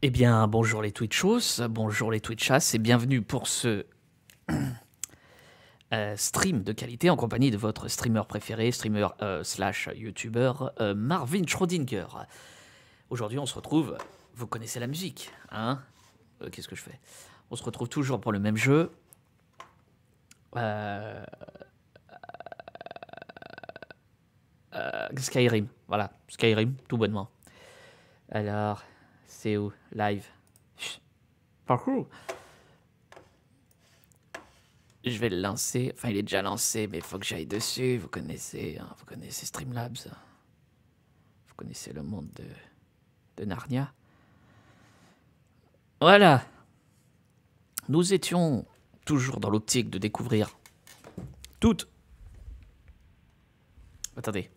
Eh bien, bonjour les Twitchos, bonjour les Twitchas et bienvenue pour ce stream de qualité en compagnie de votre streamer préféré, streamer slash youtubeur Marvin Schrödinger. Aujourd'hui, on se retrouve, vous connaissez la musique, hein? Qu'est-ce que je fais? On se retrouve toujours pour le même jeu. Skyrim, voilà, Skyrim, tout bonnement. Alors, c'est où? Live. Parcours. Je vais le lancer. Enfin, il est déjà lancé, mais il faut que j'aille dessus. Vous connaissez, hein, vous connaissez Streamlabs. Vous connaissez le monde de Narnia. Voilà. Nous étions toujours dans l'optique de découvrir toutes. Attendez.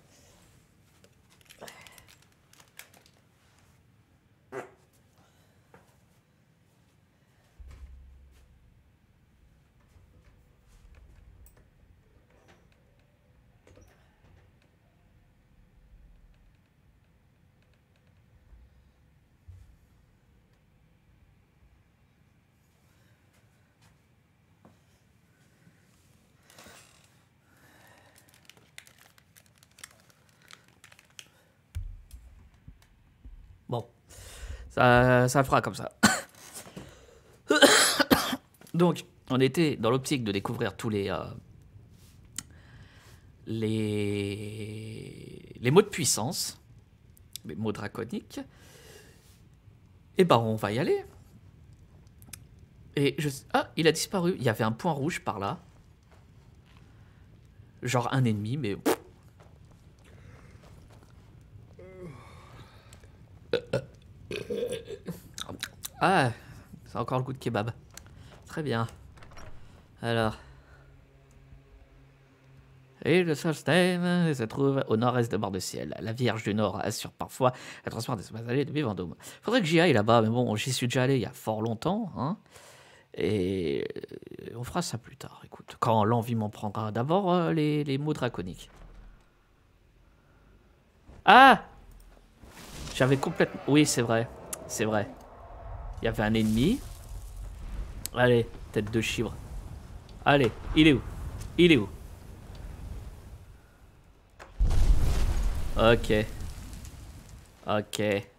Bon, ça fera comme ça. Donc, on était dans l'optique de découvrir tous les mots de puissance, les mots draconiques. Et ben, on va y aller. Et ah, il a disparu. Il y avait un point rouge par là. Genre un ennemi, mais... Ah, c'est encore le goût de kebab. Très bien. Alors... Et le système se trouve au nord-est de Bord-de-Ciel. La Vierge du Nord assure parfois le transport des allées depuis Vendôme. Faudrait que j'y aille là-bas, mais bon, j'y suis déjà allé il y a fort longtemps, hein. Et on fera ça plus tard, écoute, quand l'envie m'en prendra. D'abord, les mots draconiques. Ah! J'avais complètement... Oui, c'est vrai. C'est vrai. Il y avait un ennemi. Allez, tête de chivre. Allez, il est où? Il est où? Ok. Ok.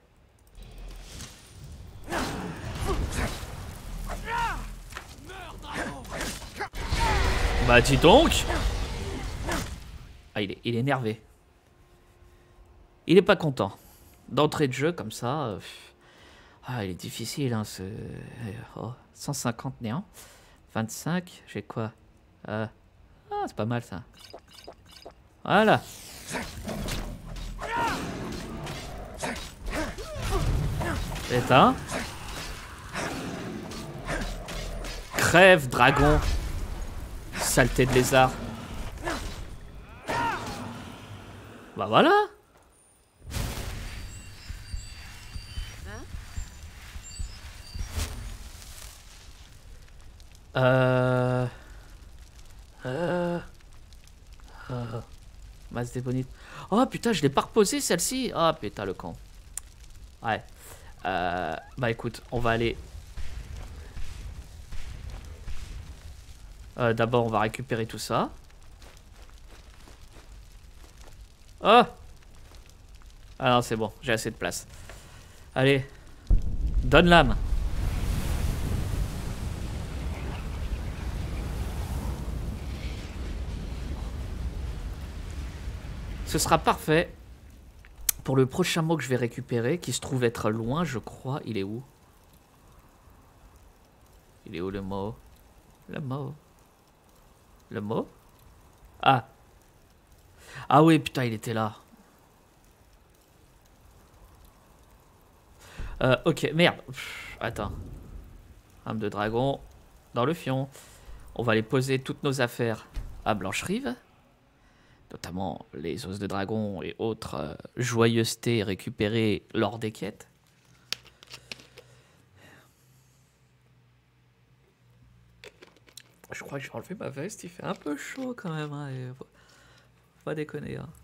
Bah dis donc. Ah, il est énervé. Il est pas content. D'entrée de jeu comme ça... Ah, il est difficile, hein, ce... Oh, 150 néant. 25, j'ai quoi? Ah, c'est pas mal, ça. Voilà. Éteins. Crève, dragon. Saleté de lézard. Bah voilà. Masse des bonites. Oh putain, je l'ai pas reposé celle-ci. Ah putain, le con. Ouais. Bah écoute, on va aller... D'abord, on va récupérer tout ça. Oh! Ah non, c'est bon, j'ai assez de place. Allez. Donne l'âme. Ce sera parfait pour le prochain mot que je vais récupérer, qui se trouve être loin, je crois. Il est où? Il est où le mot? Le mot? Le mot? Ah. Ah oui, putain, il était là. Ok, merde. Attends. Âme de dragon dans le fion. On va aller poser toutes nos affaires à Blancherive. Notamment les os de dragon et autres joyeusetés récupérées lors des quêtes. Je crois que je vais enlever ma veste, il fait un peu chaud quand même. Hein, et... Faut pas déconner. Hein.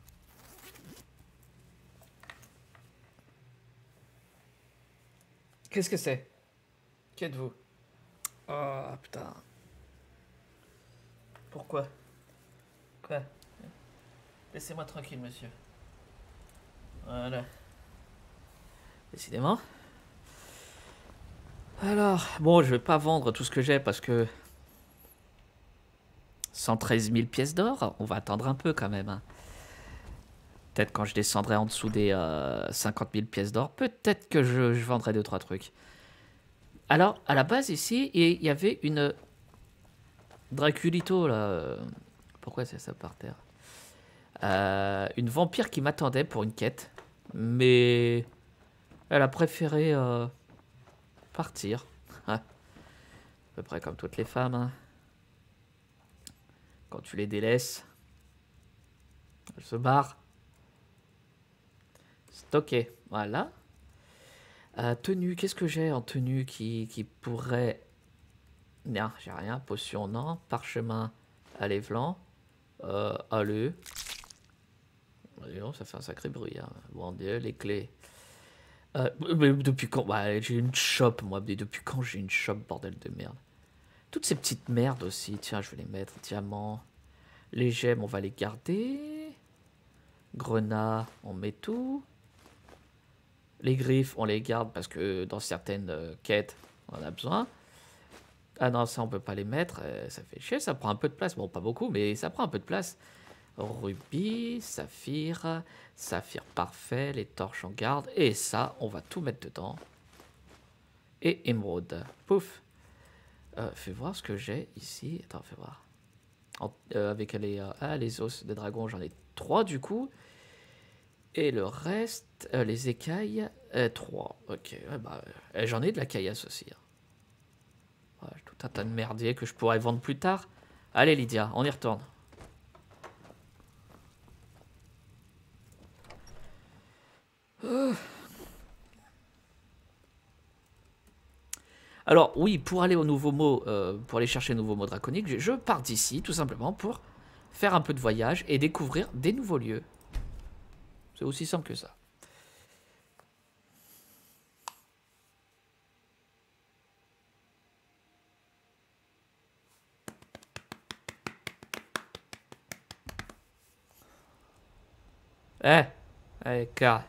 Qu'est-ce que c'est? Qui êtes-vous? Oh putain. Pourquoi? Quoi? Laissez-moi tranquille, monsieur. Voilà. Décidément. Alors, bon, je vais pas vendre tout ce que j'ai parce que 113 000 pièces d'or, on va attendre un peu quand même. Hein. Peut-être quand je descendrai en dessous des 50 000 pièces d'or, peut-être que je vendrai 2-3 trucs. Alors, à la base ici, il y avait une Draculito là. Pourquoi c'est ça par terre? Une vampire qui m'attendait pour une quête, mais elle a préféré partir. À peu près comme toutes les femmes. Hein. Quand tu les délaisses, elles se barrent. Stocké, voilà. Tenue, qu'est-ce que j'ai en tenue qui pourrait... Non, j'ai rien. Potion, non. Parchemin, allez, blanc. Allez. Non, ça fait un sacré bruit. Hein. Bon Dieu, les clés. Mais depuis quand bah, j'ai une shop, moi. Mais depuis quand j'ai une shop, bordel de merde. Toutes ces petites merdes aussi. Tiens, je vais les mettre. Diamant. Les gemmes, on va les garder. Grenat, on met tout. Les griffes, on les garde parce que dans certaines quêtes, on en a besoin. Ah non, ça, on peut pas les mettre. Ça fait chier, ça prend un peu de place. Bon, pas beaucoup, mais ça prend un peu de place. Rubis, saphir, saphir parfait, les torches on garde. Et ça, on va tout mettre dedans. Et émeraude. Pouf. Fais voir ce que j'ai ici. Attends, fais voir. Avec les os des dragons, j'en ai 3 du coup. Et le reste, les écailles, 3. Ok, ouais, bah, j'en ai de la caillasse aussi. Hein. Ouais, tout un tas de merdier que je pourrais vendre plus tard. Allez Lydia, on y retourne. Alors oui, pour aller au nouveau mot, pour aller chercher le nouveau mot draconique, je pars d'ici tout simplement pour faire un peu de voyage et découvrir des nouveaux lieux. C'est aussi simple que ça. Car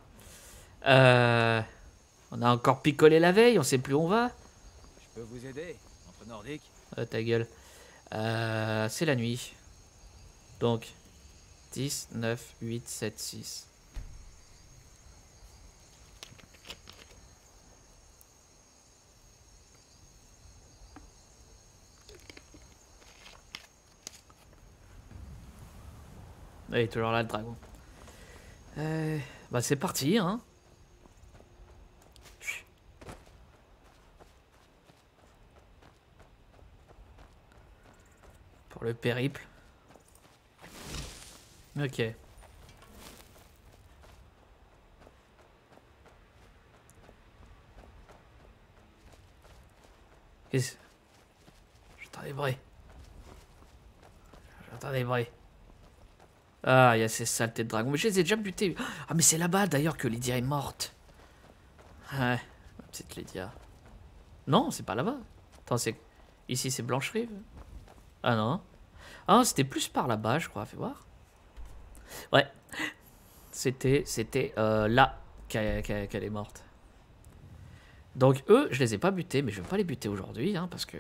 on a encore picolé la veille, on sait plus où on va. Je peux vous aider, entre nordiques. Ta gueule. C'est la nuit. Donc 10, 9, 8, 7, 6. Il est toujours là le dragon. Bah c'est parti hein. Pour le périple. Ok. J'entends des bruits. J'entends des bruits. Ah, il y a ces saletés de dragons. Mais je les ai déjà butés. Ah, mais c'est là-bas d'ailleurs que Lydia est morte. Ouais, ma petite Lydia. Non, c'est pas là-bas. Attends, c'est... Ici, c'est Blancherive. Ah non. Ah, c'était plus par là-bas, je crois. Fais voir. Ouais. C'était là qu'elle est morte. Donc eux, je les ai pas butés, mais je vais pas les buter aujourd'hui, hein, parce que...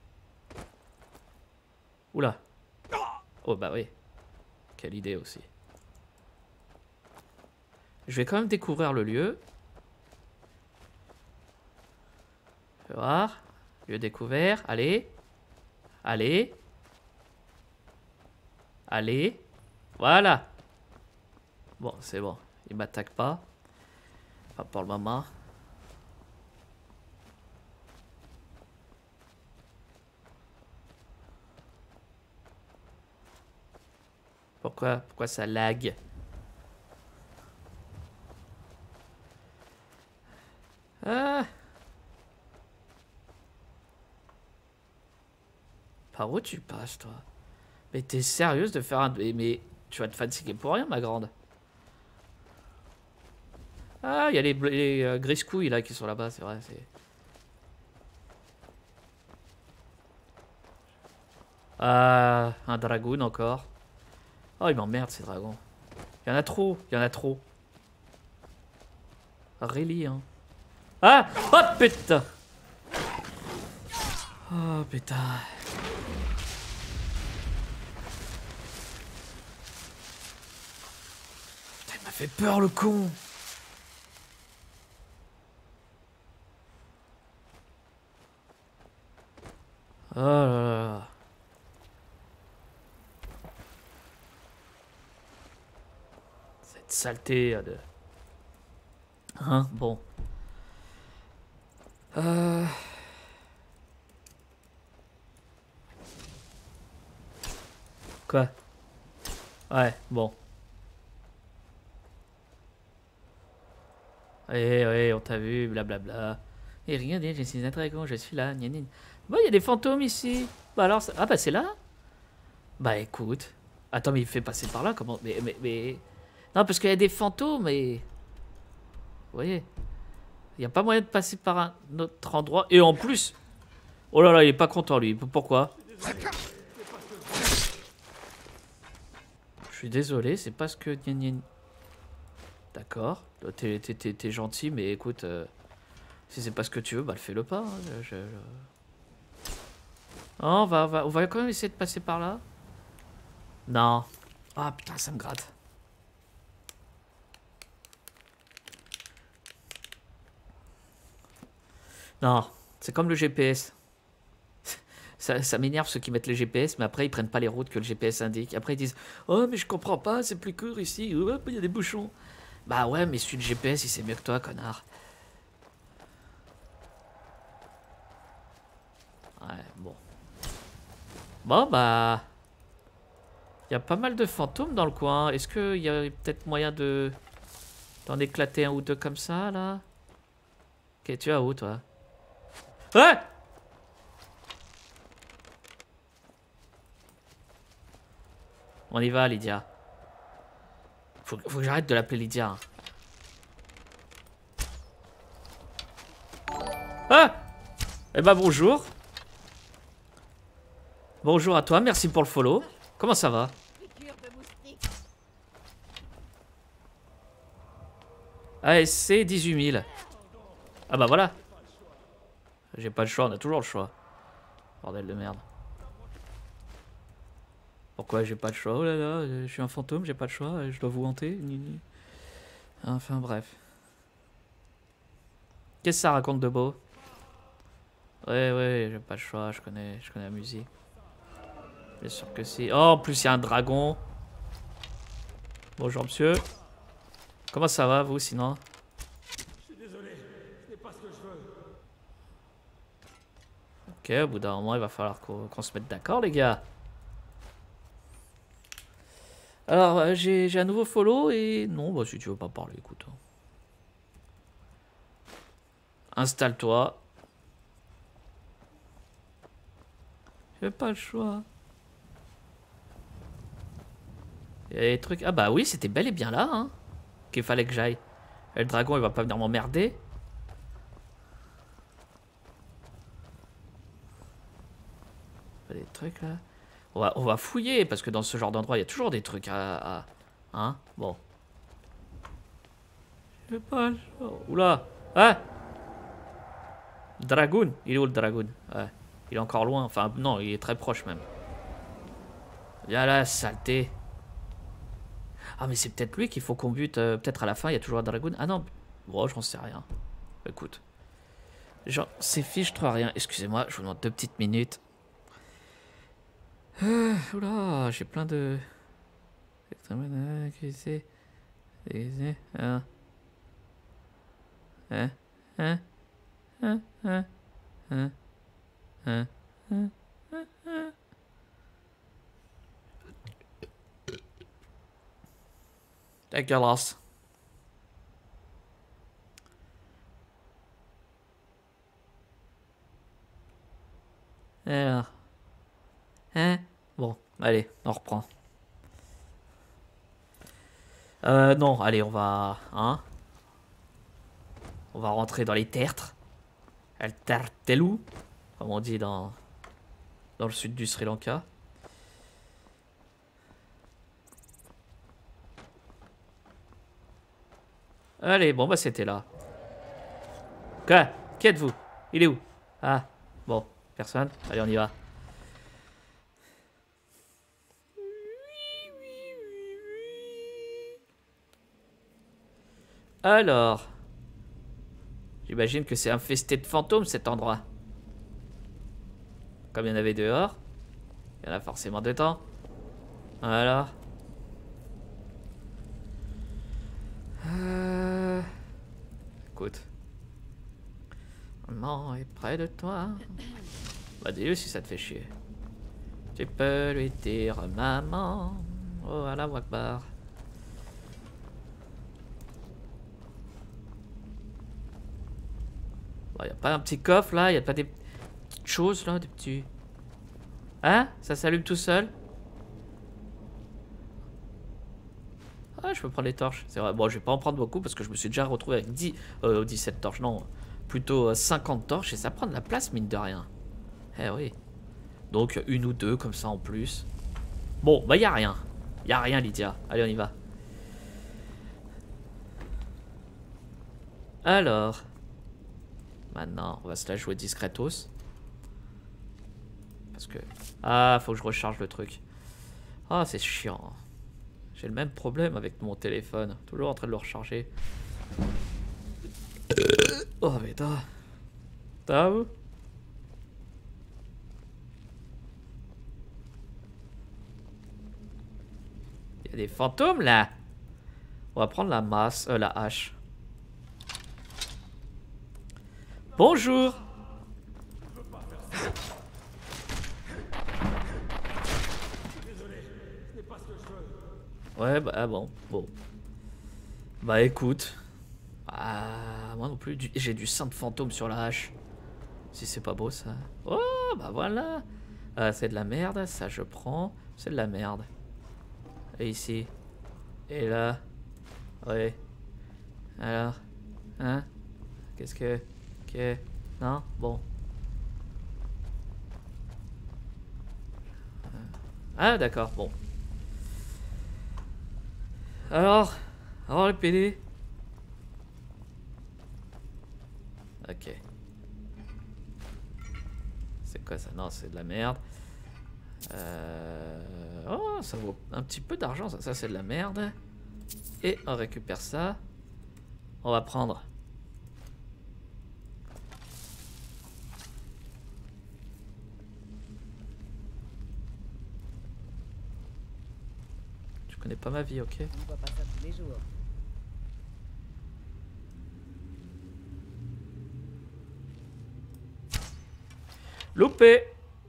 Oula. Oh bah oui. Quelle idée aussi. Je vais quand même découvrir le lieu. Fais voir. Lieu découvert. Allez. Allez. Allez. Voilà. Bon, c'est bon. Il m'attaque pas. Pas pour le moment. Pourquoi ça lag? Ah. Par où tu passes, toi? Mais t'es sérieuse de faire un... Mais tu vas te fatiguer pour rien, ma grande. Ah, il y a les griscouilles, là, qui sont là-bas, c'est vrai. Un dragoon encore. Oh, il m'emmerde ces dragons. Il y en a trop, il y en a trop. Really, hein. Ah! Oh putain! Oh putain. Putain, il m'a fait peur le con. Oh là là. Cette saleté de... Hein, bon. Quoi? Ouais, bon. Ouais, on t'a vu, blablabla. Et regardez, je suis un dragon, je suis là, gna gna. Bon, il y a des fantômes ici. Bah alors, ah bah c'est là? Bah écoute. Attends, mais il fait passer par là, comment? Mais... Non, parce qu'il y a des fantômes et... Vous voyez? Il n'y a pas moyen de passer par un autre endroit. Et en plus... Oh là là, il est pas content lui. Pourquoi? Je suis désolé, c'est pas ce que... D'accord. T'es gentil, mais écoute... si c'est pas ce que tu veux, bah fais-le pas. Hein. Oh, on va quand même essayer de passer par là. Non. Ah putain, ça me gratte. Non, c'est comme le GPS. Ça m'énerve ceux qui mettent le GPS, mais après ils prennent pas les routes que le GPS indique. Après ils disent oh mais je comprends pas, c'est plus court ici, hop, il y a des bouchons. Bah ouais, mais suis le GPS, il sait mieux que toi, connard. Ouais, bon. Bon bah... Il y a pas mal de fantômes dans le coin. Est-ce qu'il y a peut-être moyen de... d'en éclater un ou deux comme ça, là? Ok, tu vas où, toi? Ouais! On y va, Lydia. Faut que j'arrête de l'appeler Lydia. Hein. Ah! Eh ben bonjour. Bonjour à toi, merci pour le follow. Comment ça va? ASC 18 000. Ah bah voilà. J'ai pas le choix, on a toujours le choix. Bordel de merde. Pourquoi j'ai pas le choix? Oh là là, je suis un fantôme, j'ai pas le choix, je dois vous hanter. Enfin bref. Qu'est-ce que ça raconte de beau? Ouais, j'ai pas le choix, je connais la musique. Bien sûr que si. Oh, en plus il y a un dragon. Bonjour monsieur. Comment ça va vous sinon? Je suis désolé, ce n'est pas ce que je veux. Ok, au bout d'un moment il va falloir qu'on se mette d'accord les gars. Alors j'ai un nouveau follow et... Non, bah si tu veux pas parler, écoute. Installe-toi. J'ai pas le choix. Il y a des trucs... Ah bah oui, c'était bel et bien là, hein. Qu'il fallait que j'aille. Et le dragon, il va pas venir m'emmerder. Des trucs là. On va fouiller, parce que dans ce genre d'endroit, il y a toujours des trucs à... Hein? Bon. J'ai pas le choix. Oula. Ah! Dragoon. Il est où le dragoon? Ouais. Il est encore loin. Enfin, non, il est très proche même. Viens là, saleté. Ah, mais c'est peut-être lui qu'il faut qu'on bute. Peut-être à la fin, il y a toujours un dragoon. Ah non. Bon, j'en sais rien. Écoute. Genre, c'est fiche, trop rien. Excusez-moi, je vous demande 2 petites minutes. Oula, j'ai plein de... Dégueulasse. Alors. Hein? Bon, allez, on reprend. Non, allez, on va... Hein? On va rentrer dans les tertres. El Tartelu, comme on dit dans le sud du Sri Lanka. Allez, bon bah c'était là. Quoi? Qui êtes-vous? Il est où? Ah, bon, personne. Allez, on y va. Alors, j'imagine que c'est infesté de fantômes cet endroit. Comme il y en avait dehors, il y en a forcément dedans. Voilà. Écoute. Maman est près de toi. Bah dis-le si ça te fait chier. Tu peux lui dire maman. Oh Allah Akbar. Bon, y a pas un petit coffre là? Y a pas des petites choses là? Des petits... Hein? Ça s'allume tout seul? Ah, je peux prendre les torches. C'est vrai. Bon, je vais pas en prendre beaucoup parce que je me suis déjà retrouvé avec 17 torches. Non, plutôt 50 torches et ça prend de la place, mine de rien. Eh oui. Donc, une ou deux comme ça en plus. Bon, bah, y a rien. Y a rien, Lydia. Allez, on y va. Alors. Maintenant, on va se la jouer discretos. Parce que... Ah, faut que je recharge le truc. Ah, c'est chiant. J'ai le même problème avec mon téléphone. Toujours en train de le recharger. Oh, mais t'as où? Il y a des fantômes là. On va prendre la masse, la hache. Bonjour. Ouais, bah bon, bon. Bah écoute. Ah, moi non plus, j'ai du sang de fantôme sur la hache. Si c'est pas beau ça. Oh, bah voilà. C'est de la merde, ça je prends. C'est de la merde. Et ici. Et là. Ouais. Alors. Hein? Qu'est-ce que... Non? Bon. Ah d'accord, bon. Alors le PD. Ok. C'est quoi ça? Non, c'est de la merde. Oh, ça vaut un petit peu d'argent, ça c'est de la merde. Et on récupère ça. On va prendre... Je connais pas ma vie, ok? On voit pas ça tous les jours. Loupé.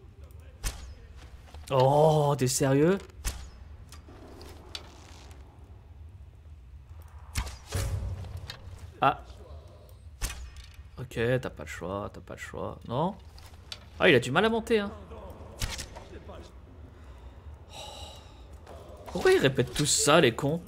Oh, t'es sérieux? Ah. Ok, t'as pas le choix, t'as pas le choix. Non? Ah, il a du mal à monter, hein. Pourquoi ils répètent tous ça, les cons?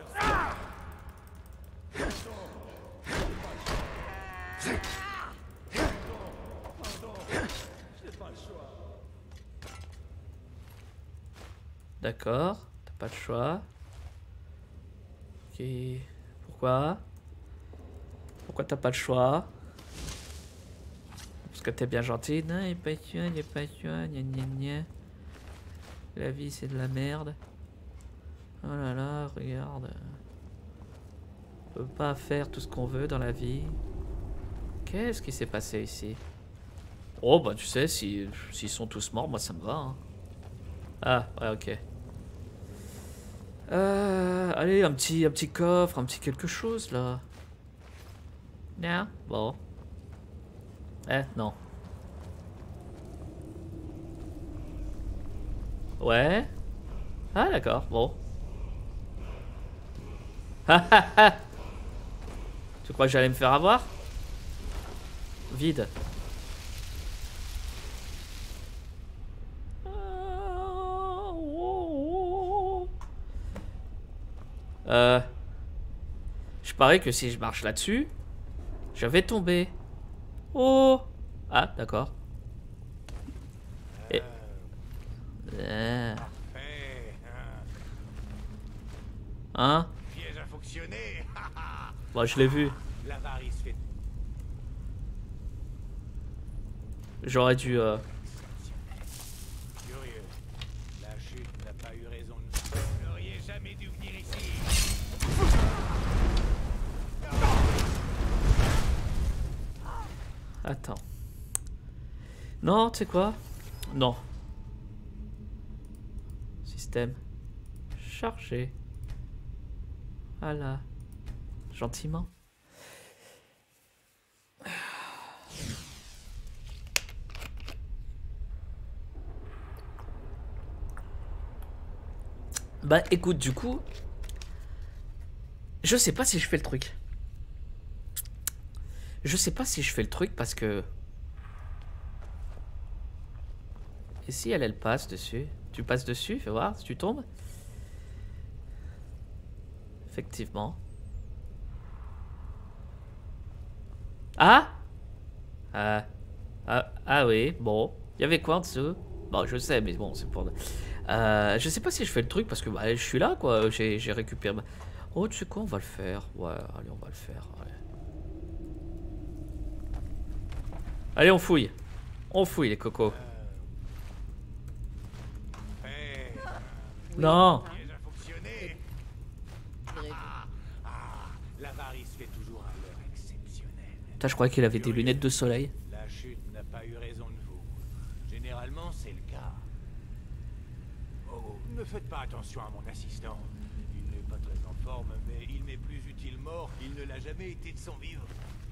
D'accord, t'as pas le choix. Ok, pourquoi? Pourquoi t'as pas le choix? Parce que t'es bien gentil. Non, il est pas tué, il est pas tué, gna gna gna. La vie c'est de la merde. Oh là là, regarde. On peut pas faire tout ce qu'on veut dans la vie. Qu'est-ce qui s'est passé ici? Oh bah tu sais, s'ils sont tous morts, moi ça me va. Hein. Ah, ouais, ok. Allez, un petit coffre, un petit quelque chose là. Non, bon. Non. Ouais. Ah d'accord, bon. Tu crois que j'allais me faire avoir? Vide. Je parie que si je marche là-dessus, je vais tomber. Oh. Ah, d'accord. Et... Hein? Piège a fonctionné. Bon, je l'ai vu. L'avarice fait J'aurais dû... curieux. La chute n'a pas eu raison de nous. Vous n'auriez jamais dû venir ici. Attends. Non, tu sais quoi? Non. Système. Chargé. Voilà. Gentiment. Bah écoute, du coup, je sais pas si je fais le truc. Je sais pas si je fais le truc parce que... Et si elle passe dessus? Tu passes dessus, fais voir si tu tombes. Effectivement. Ah? Ah oui, bon. Il y avait quoi en dessous? Bon, je sais, mais bon, c'est pour... je sais pas si je fais le truc parce que bah, je suis là, quoi. J'ai récupéré... Oh, tu sais quoi, on va le faire. Ouais, allez, on va le faire. Ouais. Allez, on fouille. On fouille, les cocos. Hey, Non. piège a fonctionné. L'avarice fait toujours un leurre exceptionnel. Putain, je croyais qu'il avait des lunettes de soleil. La chute n'a pas eu raison de vous. Généralement, c'est le cas. Oh, ne faites pas attention à mon assistant. Il n'est pas très en forme, mais il m'est plus utile mort qu'il ne l'a jamais été de son vivre.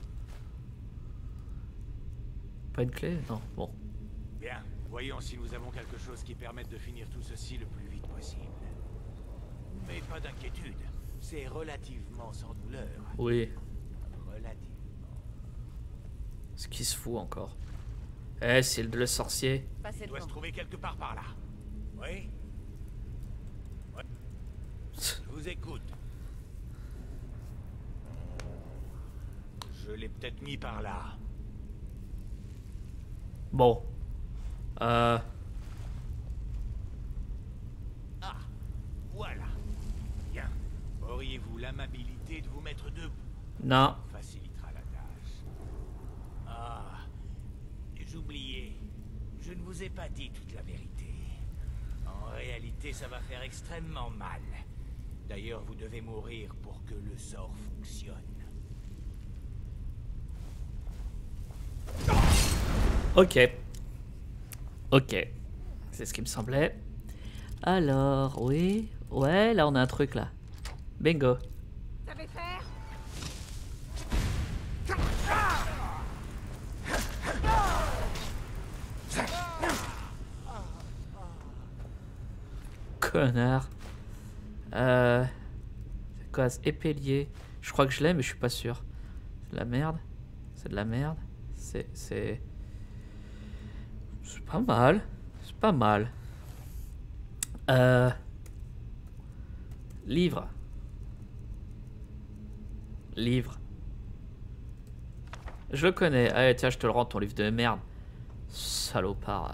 Pas une clé? Non, bon. Bien, voyons si nous avons quelque chose qui permette de finir tout ceci le plus vite possible. Mais pas d'inquiétude, c'est relativement sans douleur. Oui. Relativement. Ce qui se fout encore. Eh, c'est le sorcier. Il doit se trouver quelque part par là. Oui? Ouais. Je vous écoute. Je l'ai peut-être mis par là. Bon. Ah, voilà. Bien. Auriez-vous l'amabilité de vous mettre debout? Non. Ça facilitera la tâche. Ah, j'oubliais. Je ne vous ai pas dit toute la vérité. En réalité, ça va faire extrêmement mal. D'ailleurs, vous devez mourir pour que le sort fonctionne. Ok. Ok. C'est ce qui me semblait. Alors, oui. Ouais, là, on a un truc, là. Bingo. Savez faire? Connard. C'est quoi? Épélier. Je crois que je l'ai, mais je suis pas sûr. C'est de la merde. C'est de la merde. C'est pas mal. C'est pas mal. Livre. Livre. Je le connais. Allez, tiens, je te le rends, ton livre de merde. Salopard.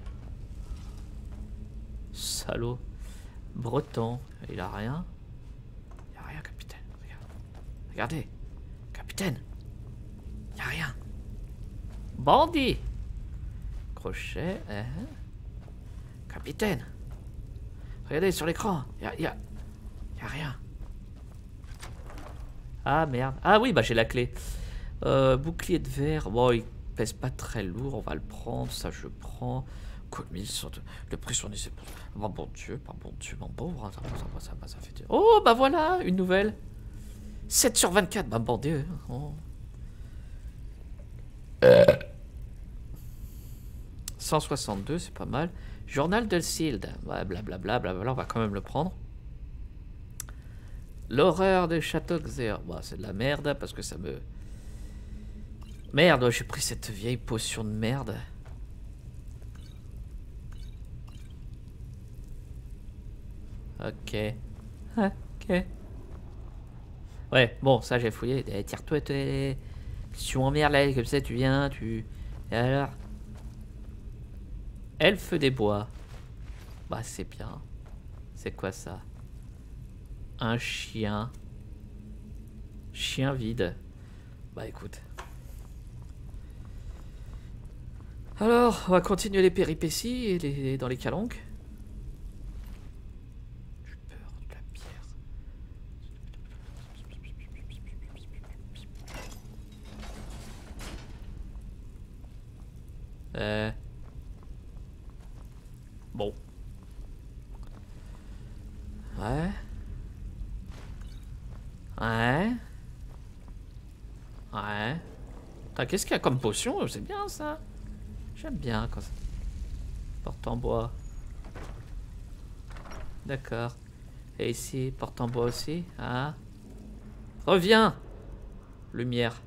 Salaud. Breton. Il a rien. Il a rien, capitaine. Regarde. Regardez. Capitaine. Il a rien. Bandit. Crochet. Capitaine. Regardez sur l'écran. Il y a rien. Ah merde. Ah oui, bah j'ai la clé. Bouclier de verre. Bon, il pèse pas très lourd. On va le prendre. Ça, je prends. Quoi, 1100. Le prix sur 10. Oh, bon Dieu, mon pauvre. Ça fait... Oh, bah voilà, une nouvelle. 7 sur 24. Bah bon Dieu. Oh. 162, c'est pas mal. Journal de Sild. Ouais, blablabla, blablabla, on va quand même le prendre. L'horreur de Château Xer. Bon, c'est de la merde parce que ça me... Merde, j'ai pris cette vieille potion de merde. Ok. Ok. Ouais, bon, ça j'ai fouillé. Tire-toi, si tu m'emmerdes là, comme ça, tu viens, tu... Et alors? Elfe des bois. Bah, c'est bien. C'est quoi ça? Un chien. Chien vide. Bah écoute. Alors, on va continuer les péripéties et dans les calanques. J'ai peur de la pierre. Bon. Ouais. Ouais. Ouais. Putain, qu'est-ce qu'il y a comme potion? C'est bien ça. J'aime bien quand ça. Porte en bois. D'accord. Et ici, porte en bois aussi. Hein? Reviens! Lumière.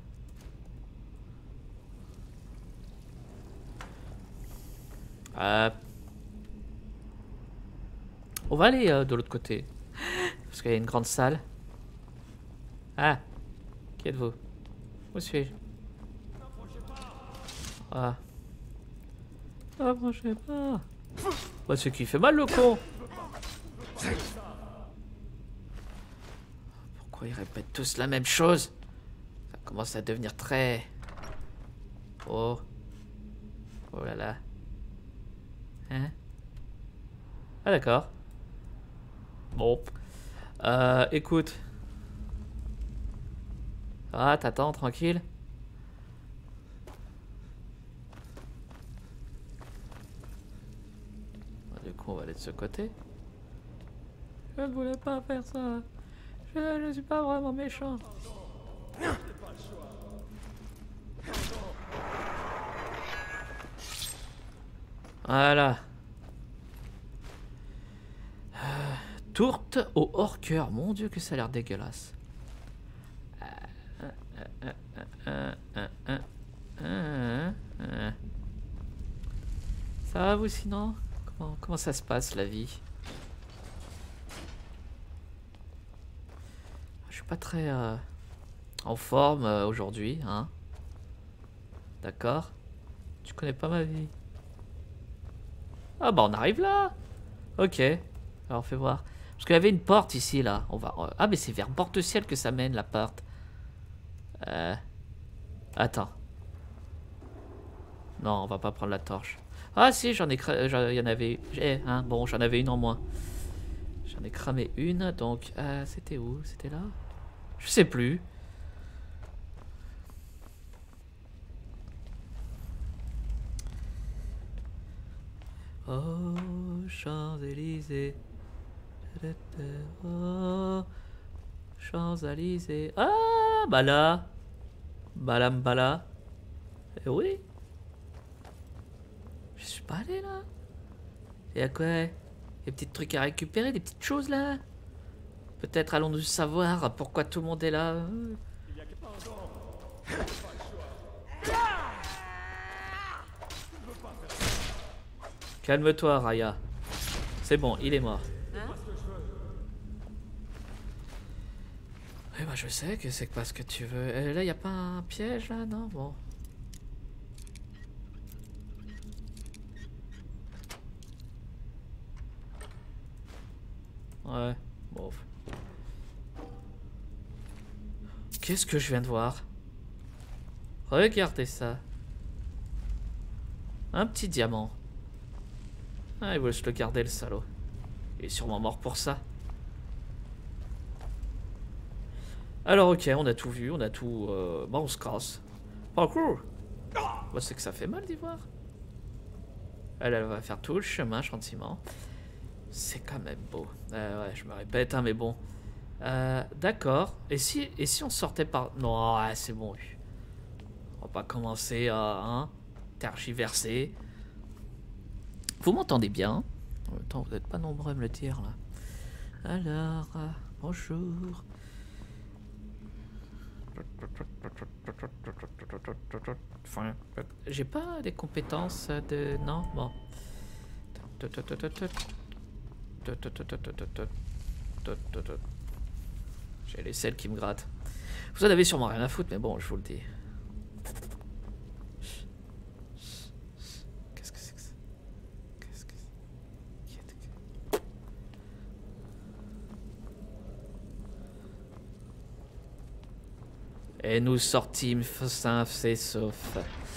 On va aller de l'autre côté. Parce qu'il y a une grande salle. Ah. Qui êtes-vous? Où suis-je? Ah. Approchez pas. Bah, c'est qui fait mal le con. Pourquoi ils répètent tous la même chose? Ça commence à devenir très... Oh. Oh là là. Hein? Ah d'accord. Bon. Écoute. Ah, t'attends, tranquille. Du coup, on va aller de ce côté. Je ne voulais pas faire ça. Je ne suis pas vraiment méchant. Voilà. Tourte au hors-cœur. Mon Dieu, que ça a l'air dégueulasse. Ça va vous sinon? Comment ça se passe la vie? Je suis pas très en forme aujourd'hui, hein? D'accord? Tu connais pas ma vie? Ah bah on arrive là. Ok. Alors fais voir. Parce qu'il y avait une porte ici là. On va. Ah mais c'est vers Porte-Ciel que ça mène la porte. Attends. Non, on va pas prendre la torche. Ah si, j'en ai il y en avait. Hein, bon, j'en avais une en moins. J'en ai cramé une, donc. C'était où? C'était là? Je sais plus. Oh, Champs-Élysées. Oh, Champs-Élysées. Ah, bah là. Balam bala. Eh oui. Je suis pas allé là. Et à quoi? Des petits trucs à récupérer, des petites choses là. Peut-être allons-nous savoir pourquoi tout le monde est là. Calme-toi, Raya. C'est bon, il est mort. Eh ben, je sais que c'est pas ce que tu veux. Là, y a pas un piège là, non? Bon. Ouais, bon. Qu'est-ce que je viens de voir? Regardez ça. Un petit diamant. Ah, il voulait se le garder, le salaud. Il est sûrement mort pour ça. Alors, ok, on a tout vu, on a tout... Bon, on se casse. Parcours. Bah, c'est que ça fait mal d'y voir. Elle va faire tout le chemin, gentiment. C'est quand même beau. Ouais, je me répète, hein, mais bon. D'accord. Et si on sortait par... Non, c'est bon. On va pas commencer à tergiverser. Vous m'entendez bien? En même temps, vous n'êtes pas nombreux à me le dire, là. Alors, bonjour. Enfin, j'ai pas des compétences de... Non? Bon. J'ai les selles qui me grattent. Vous en avez sûrement rien à foutre, mais bon, je vous le dis. Qu'est-ce que c'est que ça? Qu'est-ce que c'est? « Et nous sortîmes sains et saufs.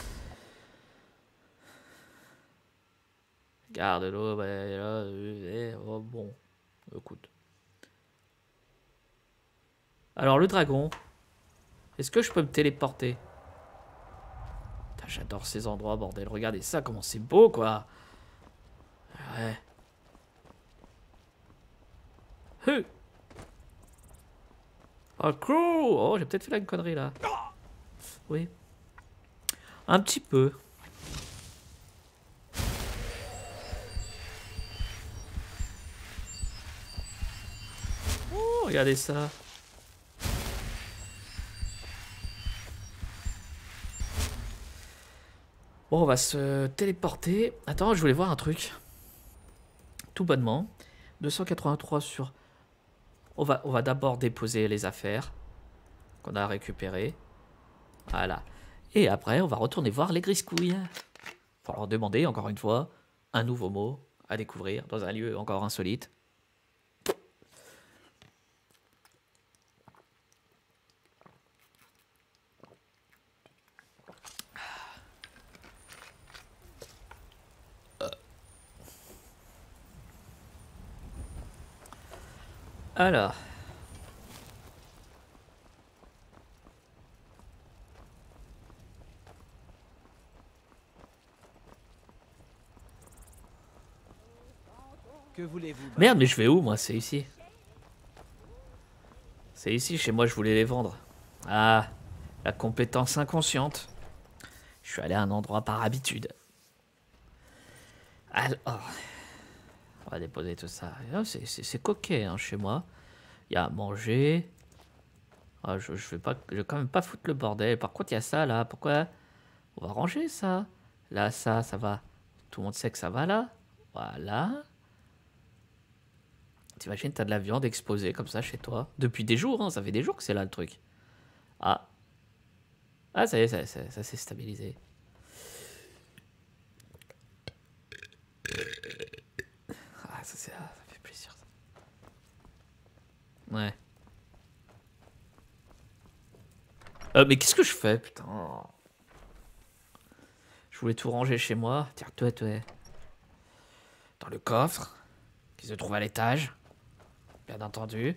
Garde l'eau, oh, bon, écoute. Alors le dragon, est-ce que je peux me téléporter? J'adore ces endroits, bordel. Regardez ça, comment c'est beau, quoi. Ouais. Oh, cool. Oh, j'ai peut-être fait la connerie, là. Oui. Un petit peu. Oh, regardez ça. Bon, on va se téléporter. Attends, je voulais voir un truc. Tout bonnement. 283 sur... On va d'abord déposer les affaires qu'on a récupérées. Voilà. Et après, on va retourner voir les griscouilles. Pour leur demander, encore une fois, un nouveau mot à découvrir dans un lieu encore insolite. Alors. Que voulez-vous? Merde, mais je vais où, moi? C'est ici. C'est ici, chez moi, je voulais les vendre. Ah, la compétence inconsciente. Je suis allé à un endroit par habitude. Alors, on va déposer tout ça. C'est coquet, hein, chez moi. Il y a à manger. Ah, je vais quand même pas foutre le bordel. Par contre, il y a ça, là. Pourquoi? On va ranger ça. Là, ça va. Tout le monde sait que ça va, là. Voilà. T'imagines, t'as de la viande exposée comme ça chez toi. Depuis des jours, hein. Ça fait des jours que c'est là, le truc. Ah. Ah, ça y est, ça s'est stabilisé. Ah, ça fait plaisir, ça. Ouais. Mais qu'est-ce que je fais, putain? Je voulais tout ranger chez moi. Tiens, toi. Dans le coffre, qui se trouve à l'étage. Bien entendu.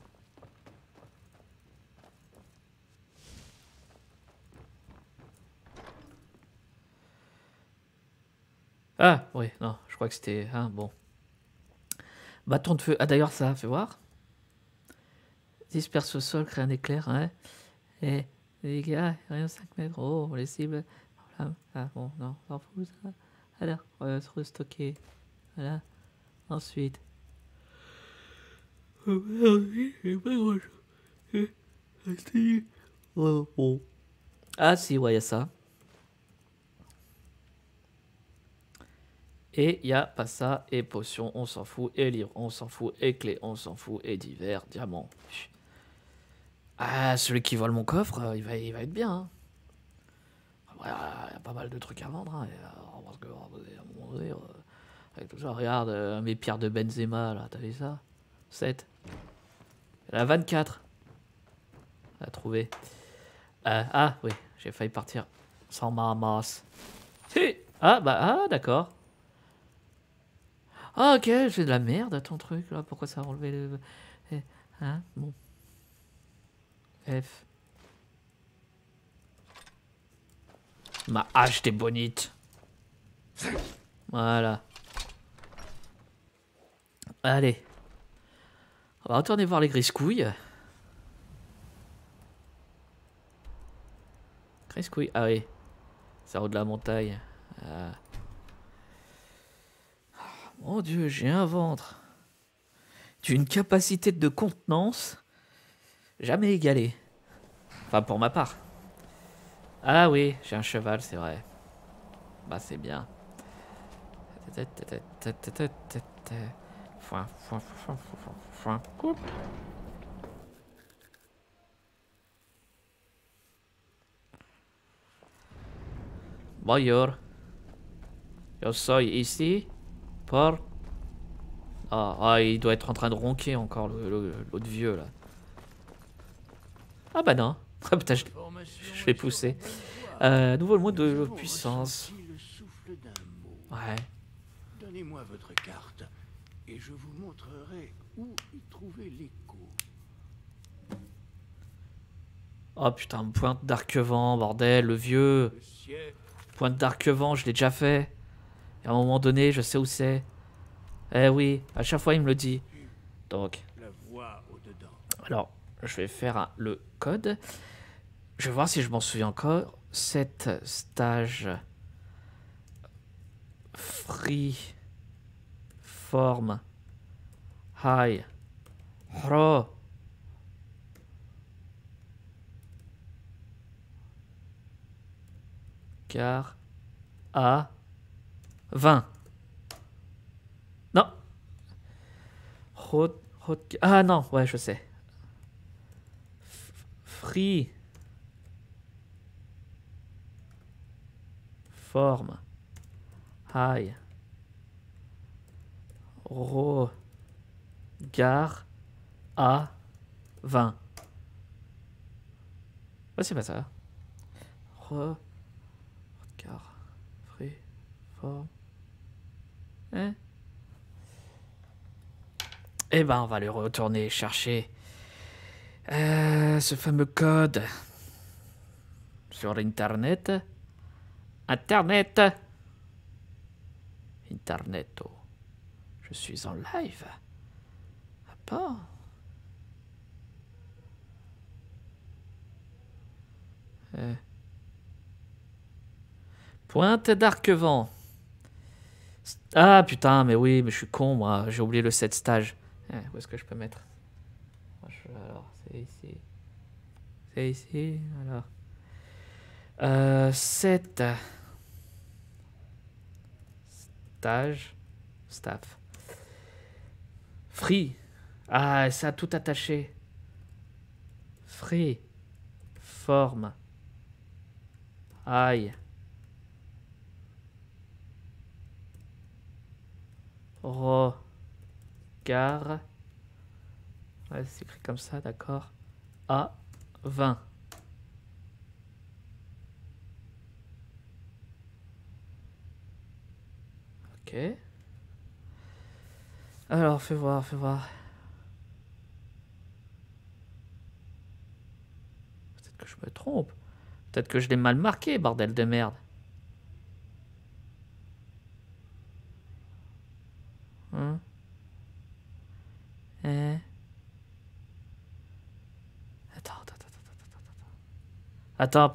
Ah, oui, non, je crois que c'était... Hein, bon. Bâton de feu. Ah, d'ailleurs, ça, fais voir. Disperse au sol, crée un éclair, hein. Et les dégâts, rien 5 mètres. Oh, les cibles. Voilà. Ah, bon, non, on s'en fout, ça. Alors, on va se restocker. Voilà. Ensuite. Ah, si, ouais, il y a ça. Et il n'y a pas ça, et potion, on s'en fout, et livre, on s'en fout, et clé, on s'en fout, et divers, diamant. Ah, celui qui vole mon coffre, il va être bien. Hein. Il y a pas mal de trucs à vendre. Hein, parce que, à un moment donné, avec tout ça, regarde, mes pierres de Benzema, là, t'as vu ça? 7. La 24. On a trouvé. Ah, oui, j'ai failli partir sans ma masse. Si. Ah, d'accord. Ah, ok, j'ai de la merde, ton truc, là. Pourquoi ça a relevé le... Hein, bon. F. Ma hache des bonites. Voilà. Allez. On va retourner voir les griscouilles. Griscouilles, ah oui. Ça haut de la montagne. Ah. Mon Dieu, j'ai un ventre. D'une capacité de contenance jamais égalée. Enfin, pour ma part. Ah oui, j'ai un cheval, c'est vrai. Bah, c'est bien. Bonjour. Je suis ici pour... il doit être en train de ronquer encore, l'autre vieux, là. Ah bah non, Ah putain, je l'ai poussé. Nouveau mot de puissance. Le souffle d'un mot. Ouais. Donnez-moi votre carte et je vous montrerai où y trouver l'écho. Oh putain, pointe d'arquevent, bordel, le vieux. Le ciel. Pointe d'arquevent, je l'ai déjà fait. Et à un moment donné, je sais où c'est. Eh oui, à chaque fois, il me le dit. Donc, La voix au-dedans. alors, je vais faire le code. Je vais voir si je m'en souviens encore. 7 stage free form high ro car à 20. Non. Ah non, ouais, je sais. Free forme high regard à 20. Ouais, c'est pas ça. Regard free forme. Hein? Eh ben, on va le retourner chercher ce fameux code sur Internet. Internet. Interneto. Je suis en live. Ah bon? Pointe d'Arquevent. Ah putain, mais oui, mais je suis con, moi. J'ai oublié le 7 stage. Où est-ce que je peux mettre? Alors, c'est ici. C'est ici, alors. 7 stage staff. Free. Ah, ça a tout attaché. Free. Forme. Aïe. Regard. Ouais, c'est écrit comme ça, d'accord. À 20. Ok. Alors, fais voir, fais voir. Peut-être que je me trompe. Peut-être que je l'ai mal marqué, bordel de merde. Hein? Attends,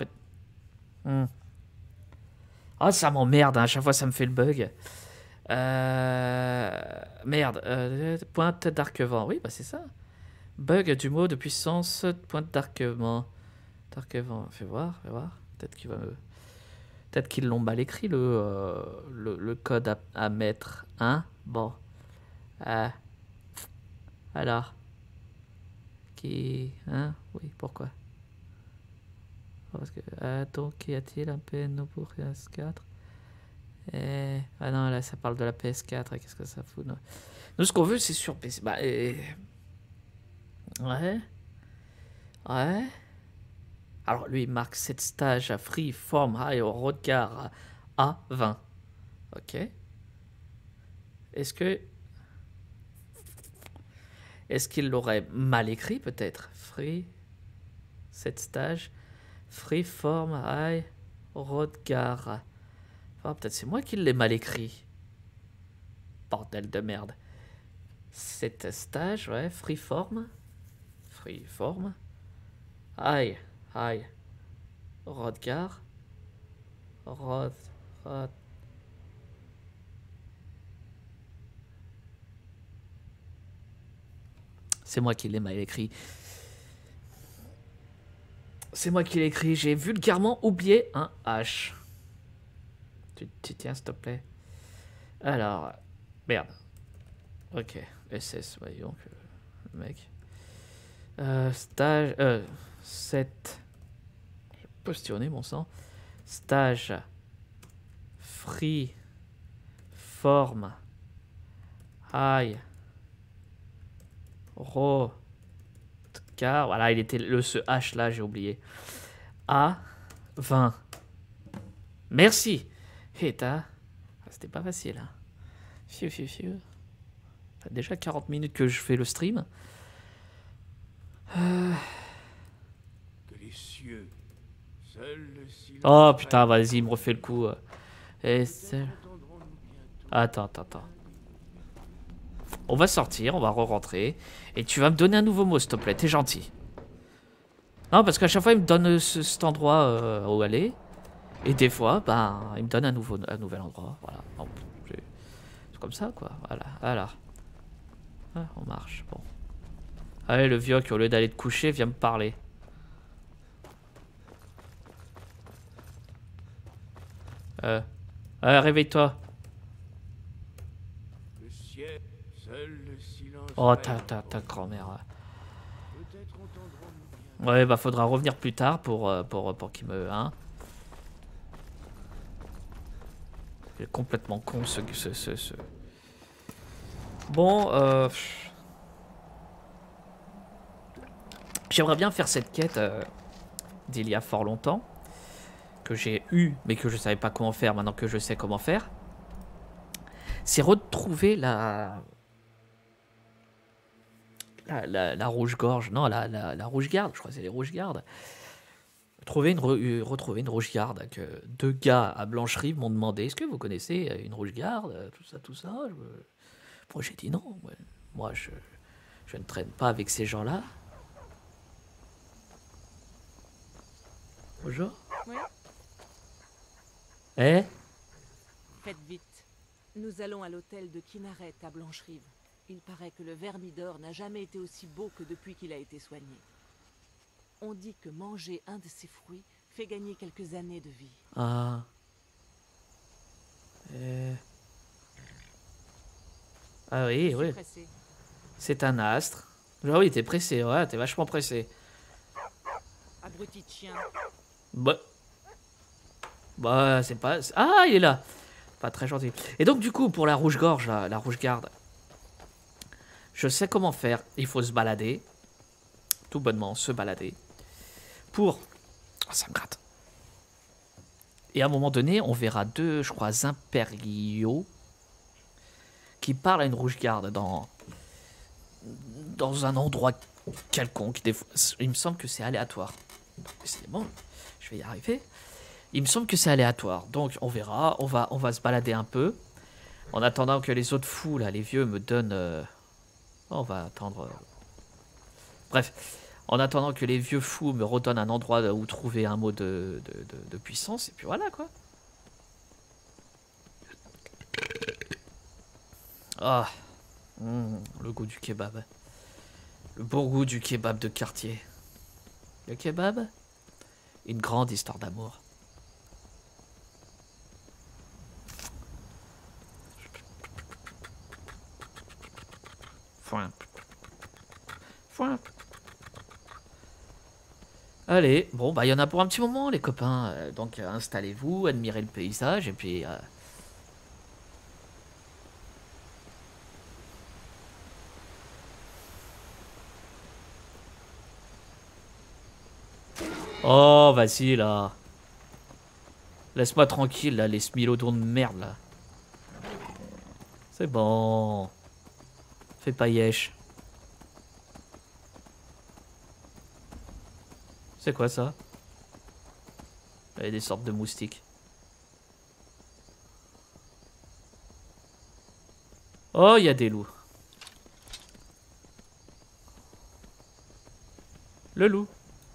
oh, ça m'emmerde, hein. À chaque fois ça me fait le bug. Merde. Pointe d'arquevent. Oui, bah c'est ça. Bug du mot de puissance, pointe d'arquevent. D'arquevent. Fais voir, fais voir. Peut-être qu'il va me... Peut-être qu'ils l'ont mal écrit, le code à mettre. Hein? Bon. Alors. Qui... Hein? Oui, pourquoi? Parce que... donc, qu'y a-t-il un PNO pour PS4? Ah non, là, ça parle de la PS4. Qu'est-ce que ça fout? Non. Nous, ce qu'on veut, c'est sur PC. Bah, ouais. Ouais. Alors, lui, il marque 7 stages à free, form, high, au regard à 20. Ok. Est-ce que... Est-ce qu'il l'aurait mal écrit, peut-être? Free, 7 stages, free, form, high, regard. Oh, peut-être c'est moi qui l'ai mal écrit. Bordel de merde. 7 stages, ouais. Freeform. Freeform. Aïe. Aïe. Rodgar. Rod. C'est moi qui l'ai mal écrit. C'est moi qui l'ai écrit. J'ai vulgairement oublié un H. Tu tiens, s'il te plaît. Alors, merde. Ok, SS, voyons que le mec. Stage. 7. Je vais postillonner mon sang. Stage. Free. Forme. High. car voilà, il était ce H là, j'ai oublié. A 20. Merci. Et t'as... C'était pas facile. Hein. Fiu. Ça fait déjà 40 minutes que je fais le stream. Que les cieux, seul le silence. Oh putain, vas-y, il me refait le coup. Et c'est... Attends. On va sortir, on va re-rentrer. Et tu vas me donner un nouveau mot, s'il te plaît. T'es gentil. Non, parce qu'à chaque fois, il me donne cet endroit où aller. Et des fois, ben, il me donne un nouvel endroit. Voilà. Bon, c'est comme ça, quoi. Voilà. Ah, on marche. Bon. Allez, le vieux qui, au lieu d'aller te coucher, vient me parler. Allez, réveille-toi. Le ciel, seul le silence. Oh, ta grand-mère. Peut-être entendrons-nous bien. Ouais, bah, faudra revenir plus tard pour qu'il me... Hein. Il est complètement con, ce... Bon, j'aimerais bien faire cette quête d'il y a fort longtemps. Que j'ai eu, mais que je savais pas comment faire, maintenant que je sais comment faire. C'est retrouver la rouge-gorge. Non, la rouge-garde, je crois que c'est les rouges-gardes. Retrouver une rouge-garde que 2 gars à Blancherive m'ont demandé, est-ce que vous connaissez une rouge-garde, tout ça. Moi j'ai dit non, moi je ne traîne pas avec ces gens-là. Bonjour. Oui. Eh? Faites vite. Nous allons à l'hôtel de Kinaret à Blancherive. Il paraît que le Vermidor n'a jamais été aussi beau que depuis qu'il a été soigné. On dit que manger un de ses fruits fait gagner quelques années de vie. Ah. Ah oui, Je suis oui. pressée. C'est un astre. Ah oui, t'es pressé, ouais, t'es vachement pressé. Abruti de chien. Bah, c'est pas... Ah, il est là. Pas très gentil. Et donc, du coup, pour la rouge-gorge, la rouge-garde, je sais comment faire. Il faut se balader. Tout bonnement, se balader. Pour... Oh, ça me gratte. Et à un moment donné, on verra 2, je crois, impériaux qui parlent à une rouge-garde dans un endroit quelconque. Il me semble que c'est aléatoire. C'est bon, je vais y arriver. Il me semble que c'est aléatoire. Donc, on verra. On va se balader un peu. En attendant que les autres fous, là, les vieux, me donnent... On va attendre... Bref. En attendant que les vieux fous me redonnent un endroit où trouver un mot de puissance. Et puis voilà, quoi. Ah. Le goût du kebab. Le bon goût du kebab de quartier. Le kebab, une grande histoire d'amour. Allez, bon, bah il y en a pour un petit moment, les copains. Donc installez-vous, admirez le paysage et puis... Oh, vas-y, là. Laisse-moi tranquille, là, les smilodons de merde, là. C'est bon. Fais pas yesh. C'est quoi, ça? Il y a des sortes de moustiques. Oh, il y a des loups. Le loup.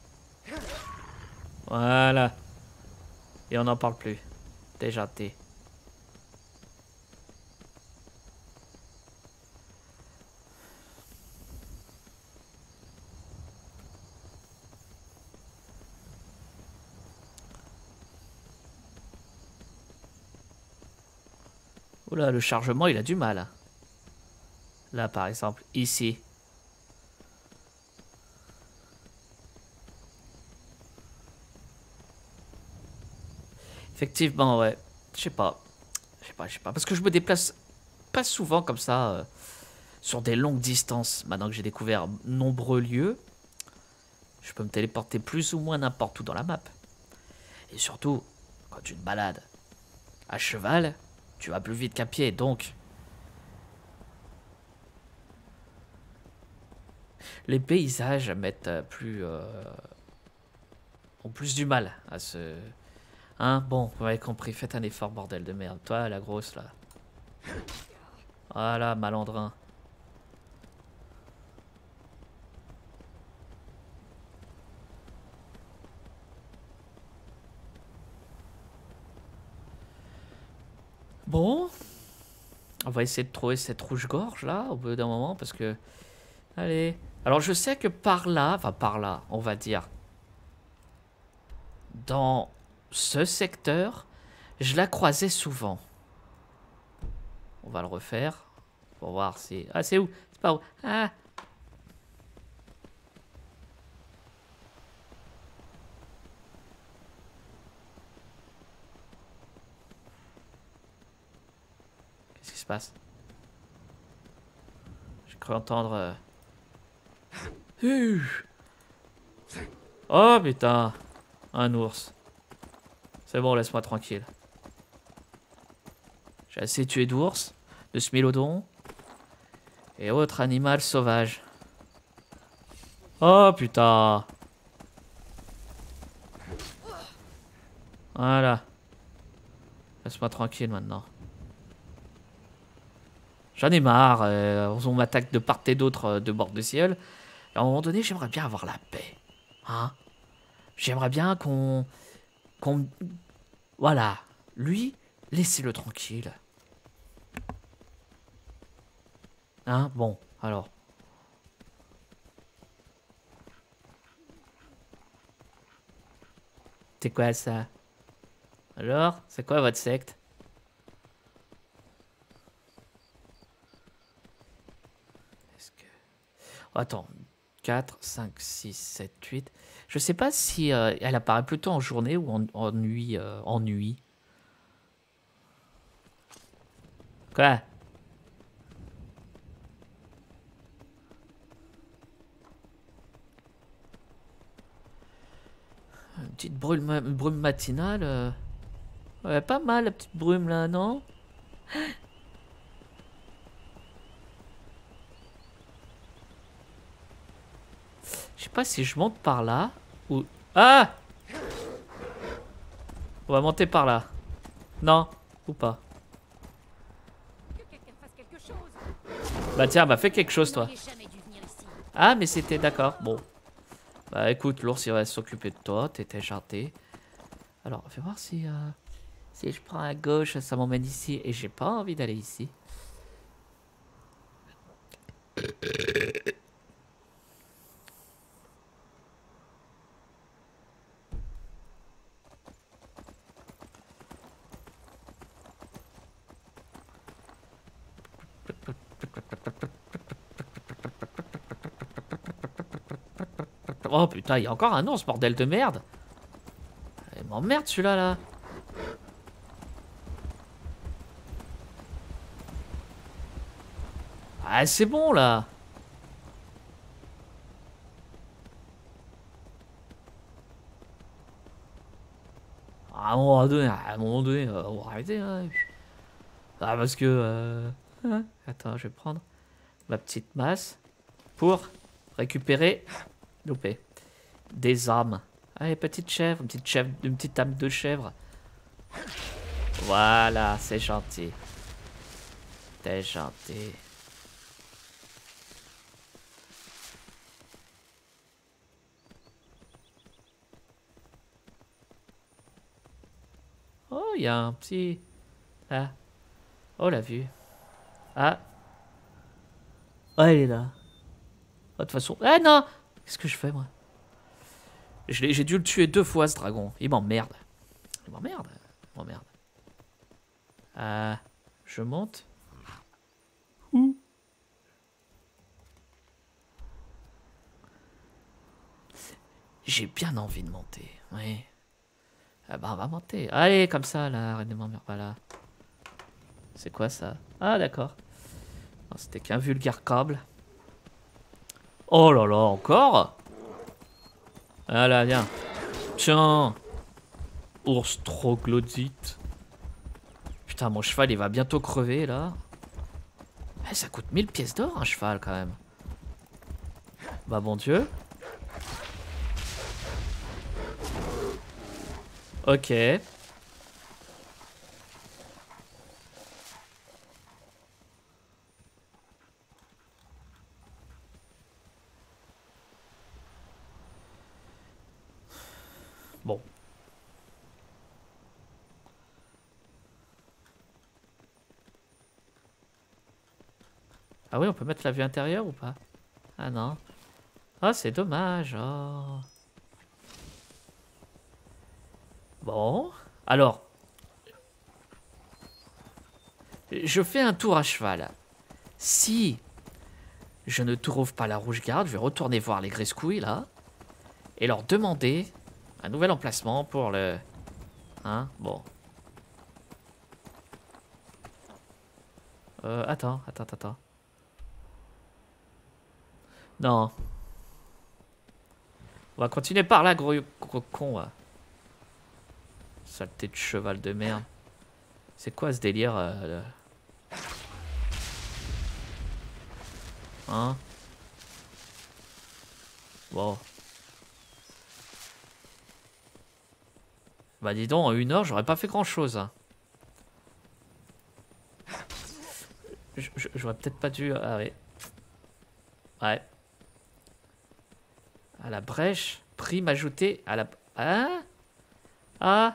Voilà. Et on n'en parle plus. Déjà, t'es. Oula, le chargement, il a du mal. Là, par exemple, ici. Effectivement, ouais. Je sais pas. Parce que je me déplace pas souvent comme ça sur des longues distances. Maintenant que j'ai découvert nombreux lieux. Je peux me téléporter plus ou moins n'importe où dans la map. Et surtout, quand tu te balades à cheval, tu vas plus vite qu'à pied, donc... Les paysages mettent ont plus du mal à se... Hein, bon, vous m'avez compris, faites un effort, bordel de merde. Toi, la grosse, là. Voilà, malandrin. Bon. On va essayer de trouver cette rouge-gorge, là, au bout d'un moment, parce que... Allez. Alors, je sais que par là, enfin, par là, on va dire... Dans ce secteur, je la croisais souvent. On va le refaire. Pour voir si... Ah, c'est où? C'est pas où? Ah! Qu'est-ce qui se passe? J'ai cru entendre... Oh, putain! Un ours. C'est bon, laisse-moi tranquille. J'ai assez tué d'ours, de smilodons et autres animaux sauvages. Oh putain. Voilà. Laisse-moi tranquille maintenant. J'en ai marre. On m'attaque de part et d'autre de bord de ciel. Et à un moment donné, j'aimerais bien avoir la paix. Hein? J'aimerais bien qu'on... Voilà. Lui, laissez-le tranquille. Hein? Bon, alors. C'est quoi ça? Alors? C'est quoi votre secte? Est-ce que... Oh, attends. 4, 5, 6, 7, 8. Je sais pas si elle apparaît plutôt en journée ou en nuit. En nuit. Quoi? Une petite brume matinale. Ouais, pas mal la petite brume là, non? Je sais pas si je monte par là ou... Ah! On va monter par là. Non, ou pas. Bah tiens, bah fais quelque chose toi. Ah mais c'était d'accord, bon. Bah écoute, l'ours il va s'occuper de toi, t'étais gentil. Alors, fais voir si... si je prends à gauche, ça m'emmène ici et j'ai pas envie d'aller ici. Oh putain, il y a encore un ours, bordel de merde. Il m'emmerde celui-là, là. Ah, c'est bon, là. À un moment donné, on va arrêter. Hein. Ah, parce que... hein. Attends, je vais prendre ma petite masse pour récupérer... Loupé. Des âmes. Allez, petite chèvre, une petite âme de chèvre. Voilà, c'est gentil. T'es gentil. Oh, il y a un petit... Ah. Oh, la vue. Ah. Oh, elle est là. Oh, de toute façon... Ah non! Qu'est-ce que je fais, moi? J'ai dû le tuer 2 fois, ce dragon. Il m'emmerde. Il m'emmerde. Il m'emmerde. Je monte. Où? J'ai bien envie de monter. Oui. Ah bah, on va monter. Allez, comme ça, là. Arrête de m'emmerder. Voilà. C'est quoi, ça? Ah, d'accord. C'était qu'un vulgaire câble. Oh là là, encore? Voilà, viens. Tiens. Ours troglodyte. Putain, mon cheval, il va bientôt crever, là. Eh, ça coûte 1000 pièces d'or, un cheval, quand même. Bah, bon Dieu. Ok. Bon. Ah oui, on peut mettre la vue intérieure ou pas? Ah non. Ah, c'est dommage. Oh. Bon. Alors. Je fais un tour à cheval. Si je ne trouve pas la rouge-garde, je vais retourner voir les Griscouilles, là. Et leur demander un nouvel emplacement pour le... Hein? Bon. Attends. Non. On va continuer par là, gros con. Là. Saleté de cheval de merde. C'est quoi ce délire Hein? Bon. Bah dis donc, en 1 heure, j'aurais pas fait grand chose. Hein. J'aurais peut-être pas dû... Ah ouais. Ouais. À la brèche. Prime ajoutée à la... Hein? Ah.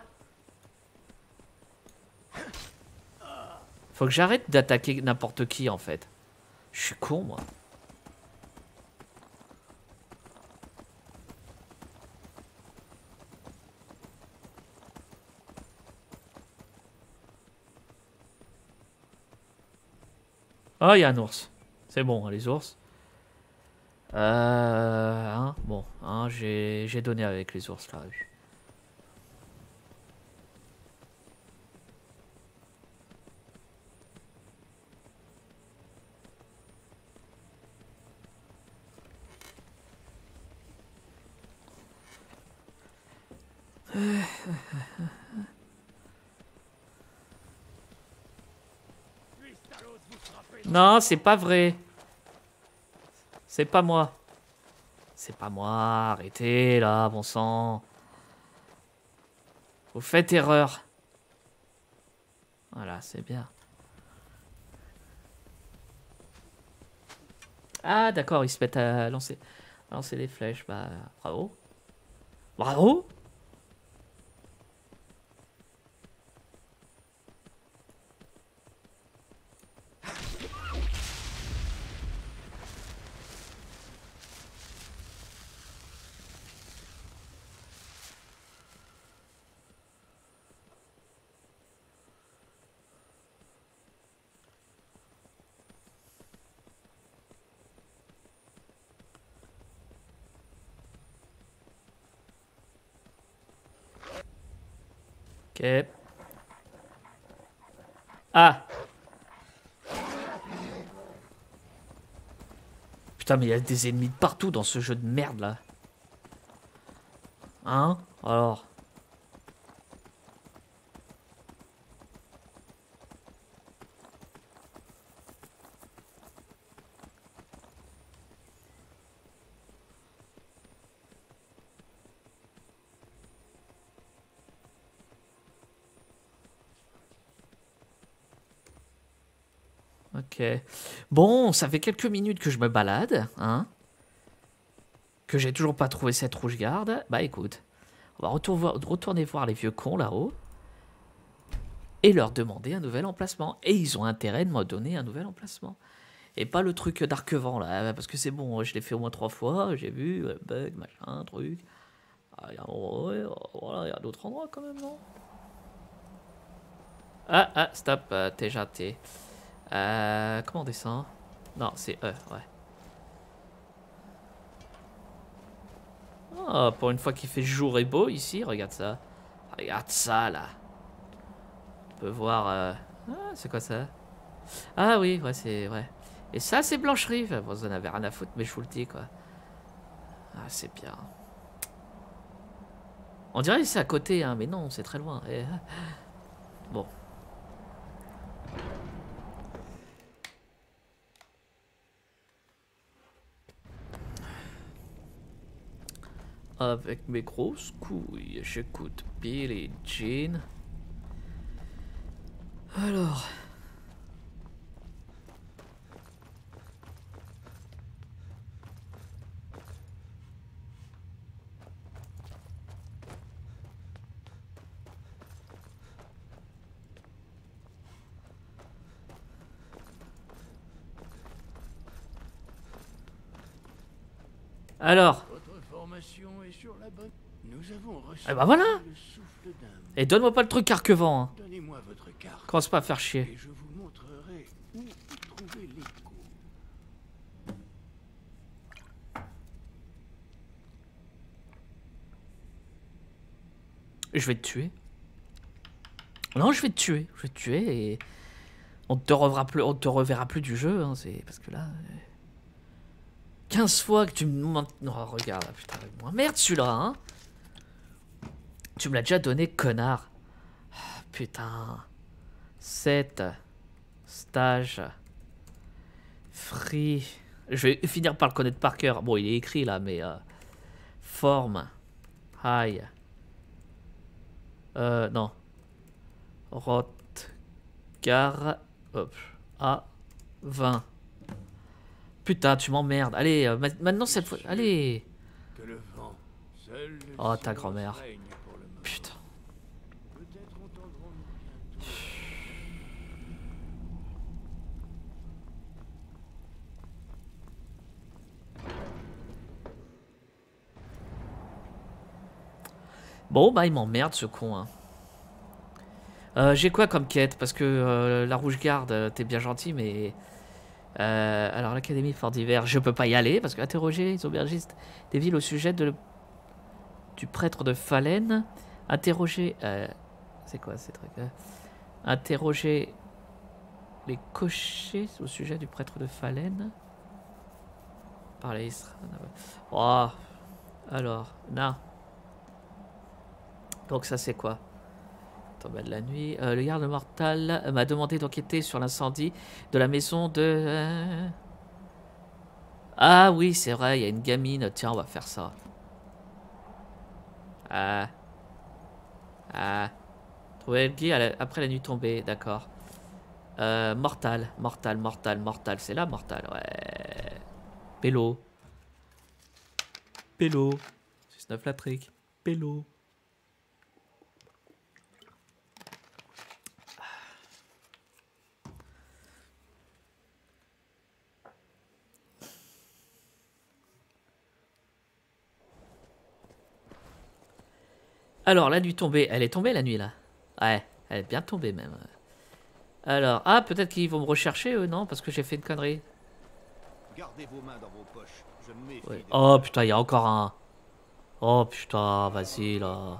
Faut que j'arrête d'attaquer n'importe qui, en fait. Je suis con, moi. Oh, il y a un ours. C'est bon, hein, les ours. Hein, bon, hein, j'ai donné avec les ours, là. Non, c'est pas vrai. C'est pas moi. C'est pas moi. Arrêtez là, bon sang. Vous faites erreur. Voilà, c'est bien. Ah, d'accord, ils se mettent à lancer les flèches. Bah, bravo. Bravo. Ok. Ah. Putain, mais il y a des ennemis de partout dans ce jeu de merde, là. Hein? Alors. Ok. Bon, ça fait quelques minutes que je me balade, hein. Que j'ai toujours pas trouvé cette rouge-garde. Bah écoute, on va retourner voir les vieux cons là-haut. Et leur demander un nouvel emplacement. Et ils ont intérêt de me donner un nouvel emplacement. Et pas le truc d'Arquevent là. Parce que c'est bon, je l'ai fait au moins 3 fois. J'ai vu, bug, machin, truc. Ah, voilà, il y a d'autres endroits quand même, non? Ah, stop, t'es jaté. Comment on descend? Non, c'est E, ouais. Oh, pour une fois qu'il fait jour et beau ici, regarde ça. Regarde ça, là. On peut voir... Ah, c'est quoi ça? Ah oui, ouais, c'est... Ouais. Et ça, c'est Blancherive. Bon, vous en avez rien à foutre, mais je vous le dis, quoi. Ah, c'est bien. On dirait que c'est à côté, hein, mais non, c'est très loin. Et... Bon. Avec mes grosses couilles, j'écoute Billie Jean. Alors... Alors, Votre formation est sur la bonne. Nous avons reçu eh ben voilà. le souffle d'un. Et donne-moi pas le truc Arquevent, hein. Donnez-moi votre carte Commence pas à faire chier. et je vous montrerai où trouver l'écho. Je vais te tuer. Non, je vais te tuer. Je vais te tuer et on te reverra plus du jeu, hein. C'est parce que là, 15 fois que tu me demandes. Non, regarde, putain, moi merde celui-là, hein. Tu me l'as déjà donné, connard. Ah, putain. 7 stage free. Je vais finir par le connaître par cœur. Bon, il est écrit là, mais forme high. Non. Rotgar. Hop. À 20. Putain, tu m'emmerdes. Allez, maintenant cette fois. Allez. Que le vent, seul le Oh, ta silence grand-mère. règne pour le moment. Putain. Peut-être entendrons-nous bientôt. Bon, bah, il m'emmerde ce con, hein. J'ai quoi comme quête? Parce que la Rouge Garde, t'es bien gentil, mais... alors, l'Académie Fort d'Hiver, je peux pas y aller, parce que interroger les aubergistes des villes au sujet du prêtre de Fallen. Interroger... c'est quoi ces trucs? Interroger les cochers au sujet du prêtre de Fallen. Parler Israël. Oh, alors, non. Donc ça c'est quoi? Tombée de la nuit. Le garde mortal m'a demandé d'enquêter sur l'incendie de la maison de... Ah oui, c'est vrai, il y a une gamine. Tiens, on va faire ça. Trouver Elgi après la nuit tombée, d'accord. Mortal. C'est là, mortal, ouais. Pélo. 6-9 la trick. Pélo. Alors, la nuit tombée. Elle est tombée la nuit là? Ouais, elle est bien tombée même. Alors, ah, peut-être qu'ils vont me rechercher eux, non? Parce que j'ai fait une connerie. Gardez vos mains dans vos poches. Je me méfie. Ouais. Oh putain, il y a encore un. Oh putain, vas-y là.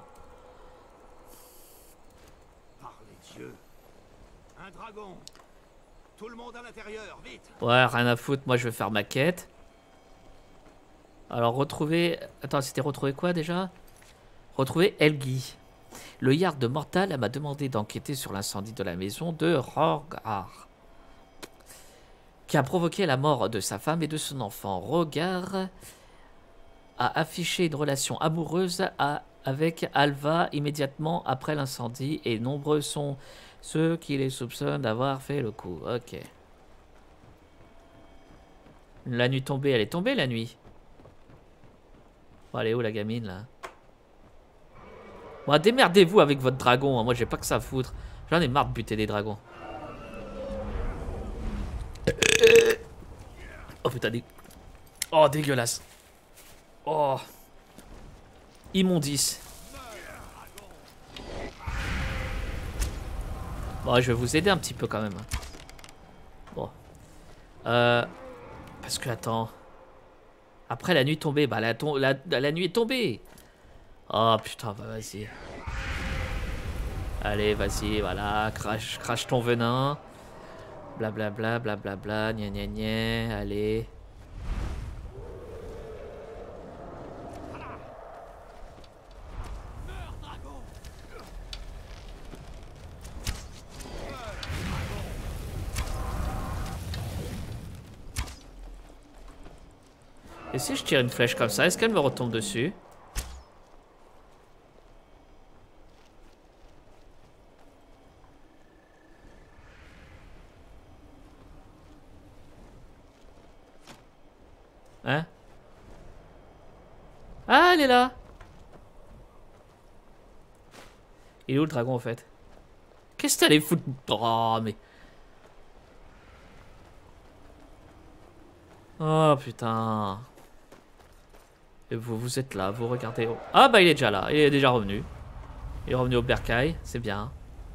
Par les dieux. Un dragon. Tout le monde à l'intérieur, vite. Ouais, rien à foutre, moi je vais faire ma quête. Alors, retrouver. Attends, c'était retrouver quoi déjà? Retrouver Elgi. Le Yard de Mortal m'a demandé d'enquêter sur l'incendie de la maison de Rogar, qui a provoqué la mort de sa femme et de son enfant. Rogar a affiché une relation amoureuse avec Alva immédiatement après l'incendie et nombreux sont ceux qui les soupçonnent d'avoir fait le coup. Ok. La nuit tombée, elle est tombée la nuit. Oh, elle est où la gamine là? Bon, démerdez-vous avec votre dragon, hein. Moi j'ai pas que ça à foutre. J'en ai marre de buter des dragons. Oh putain, oh dégueulasse. Oh. Immondice. Bon, je vais vous aider un petit peu quand même. Bon. Parce que attends. Après la nuit tombée, bah la nuit est tombée. Oh putain, bah vas-y. Allez, vas-y, voilà, crache ton venin. Blablabla, blablabla, gna gna gna, allez. Et si je tire une flèche comme ça, est-ce qu'elle me retombe dessus? Hein? Ah, elle est là! Il est où le dragon en fait? Qu'est-ce que t'allais foutre? Oh, mais. Oh putain. Et vous êtes là, vous regardez. Ah bah il est déjà là, il est déjà revenu. Il est revenu au bercail, c'est bien.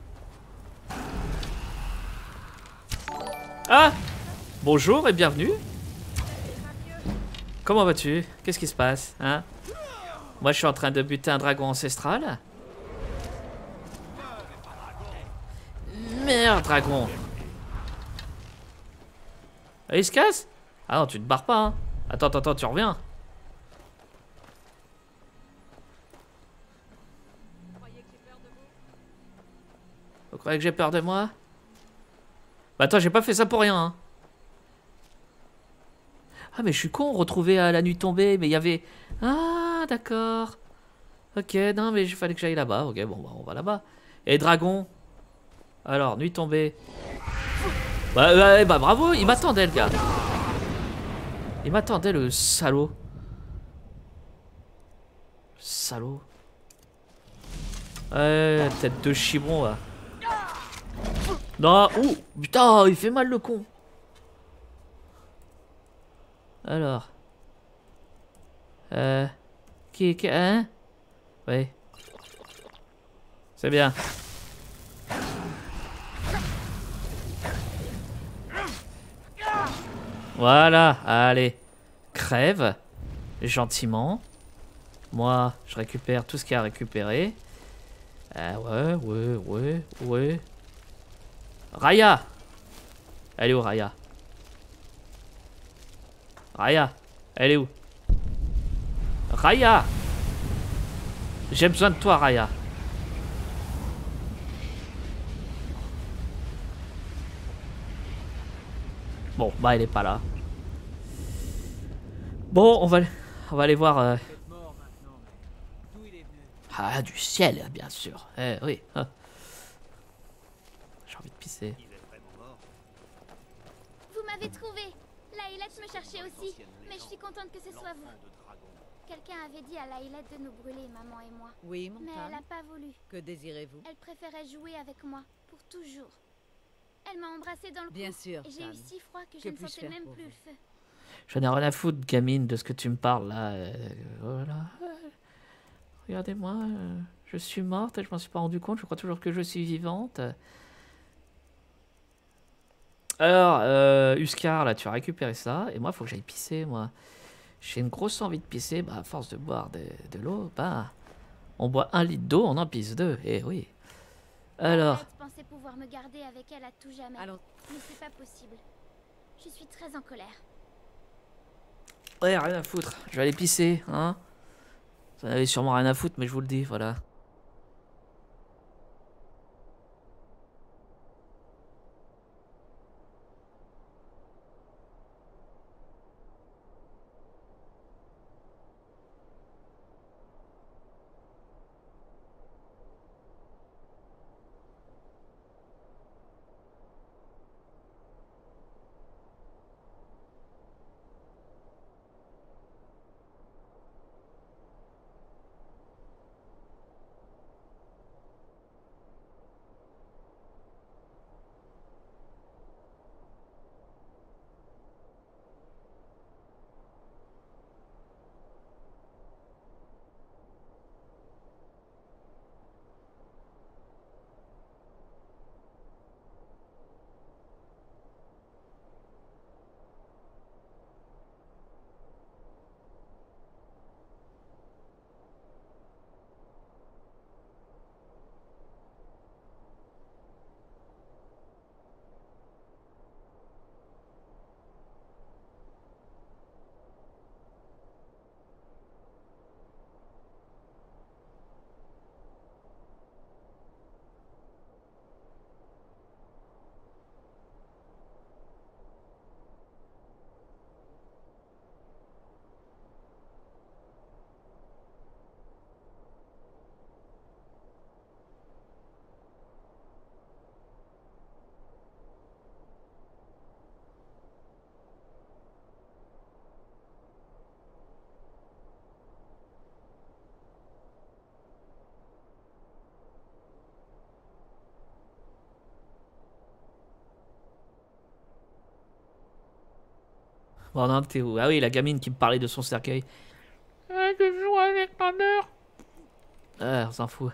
Ah! Bonjour et bienvenue. Comment vas-tu? Qu'est-ce qui se passe? Hein? Moi je suis en train de buter un dragon ancestral. Merde, dragon. Ah, il se casse? Ah non, tu te barres pas, hein. Attends, tu reviens. Vous croyez que j'ai peur de moi? Bah attends, j'ai pas fait ça pour rien, hein. Ah mais je suis con, retrouvé à la nuit tombée, mais il y avait... Ah d'accord. Ok, non mais il fallait que j'aille là-bas. Ok, bon, bah, on va là-bas. Et dragon? Alors, nuit tombée. Bah bravo, il m'attendait le gars. Il m'attendait le salaud. Salaud. Ouais, tête de chibron là. Non, ouh, putain, il fait mal le con. Alors. Hein? Oui. C'est bien. Voilà, allez. Crève. Gentiment. Moi, je récupère tout ce qu'il y a à récupérer. Ouais. Raya! Elle est où, Raya? Raya! Elle est où? Raya! J'ai besoin de toi, Raya. Bon, bah, elle est pas là. Bon, on va aller voir... Ah, du ciel, bien sûr. Eh, oui. Ah. J'ai envie de pisser. Vous m'avez trouvé. Laïlette me cherchait aussi, mais je suis contente que ce soit vous. Quelqu'un avait dit à Laïlette de nous brûler, maman et moi. Oui, mon Mais elle n'a pas voulu. Que désirez-vous? Elle préférait jouer avec moi, pour toujours. Elle m'a embrassée dans le cou. Bien sûr, Et j'ai eu Tan. si froid que Que je ne puis-je sentais faire même pour plus vous? le feu. J'en ai rien à foutre, gamine, de ce que tu me parles là. Voilà. Regardez-moi, je suis morte et je m'en suis pas rendu compte. Je crois toujours que je suis vivante. Alors, Huskar, là, tu as récupéré ça. Et moi, il faut que j'aille pisser, moi. J'ai une grosse envie de pisser. Bah, à force de boire de l'eau, bah, on boit 1 litre d'eau, on en pisse 2. Eh oui. Alors. Laïlette pensait pouvoir me garder avec elle à tout jamais. Allons. Mais c'est pas possible. Je suis très en colère. Ouais, rien à foutre. Je vais aller pisser, hein. Vous en avez sûrement rien à foutre, mais je vous le dis, voilà. Bon, non, t'es où? Ah oui, la gamine qui me parlait de son cercueil. Ah, je joue avec ma mère. Ah, on s'en fout.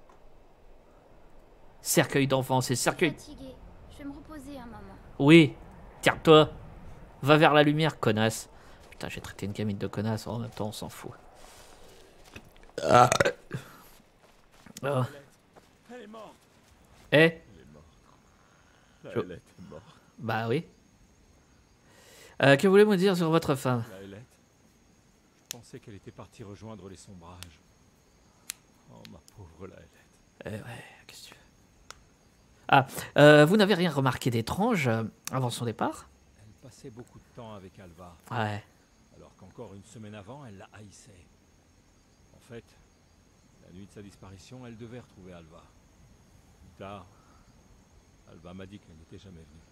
Cercueil d'enfant, c'est Je suis cercueil. fatiguée. Je vais me reposer un moment. Oui, tire-toi. Va vers la lumière, connasse. Putain, j'ai traité une gamine de connasse, en même temps, on s'en fout. Ah. Oh. Elle est morte. Eh? Elle est morte. Laëlette est morte. Bah oui. Que voulez-vous dire sur votre femme? Laëlette. Je pensais qu'elle était partie rejoindre les sombrages. Oh, ma pauvre Laëlette. Eh ouais, qu'est-ce que tu veux? Ah, vous n'avez rien remarqué d'étrange avant son départ? Elle passait beaucoup de temps avec Alva, Ouais. alors qu'encore une semaine avant, elle la haïssait. En fait, la nuit de sa disparition, elle devait retrouver Alva. Plus tard, Alva m'a dit qu'elle n'était jamais venue.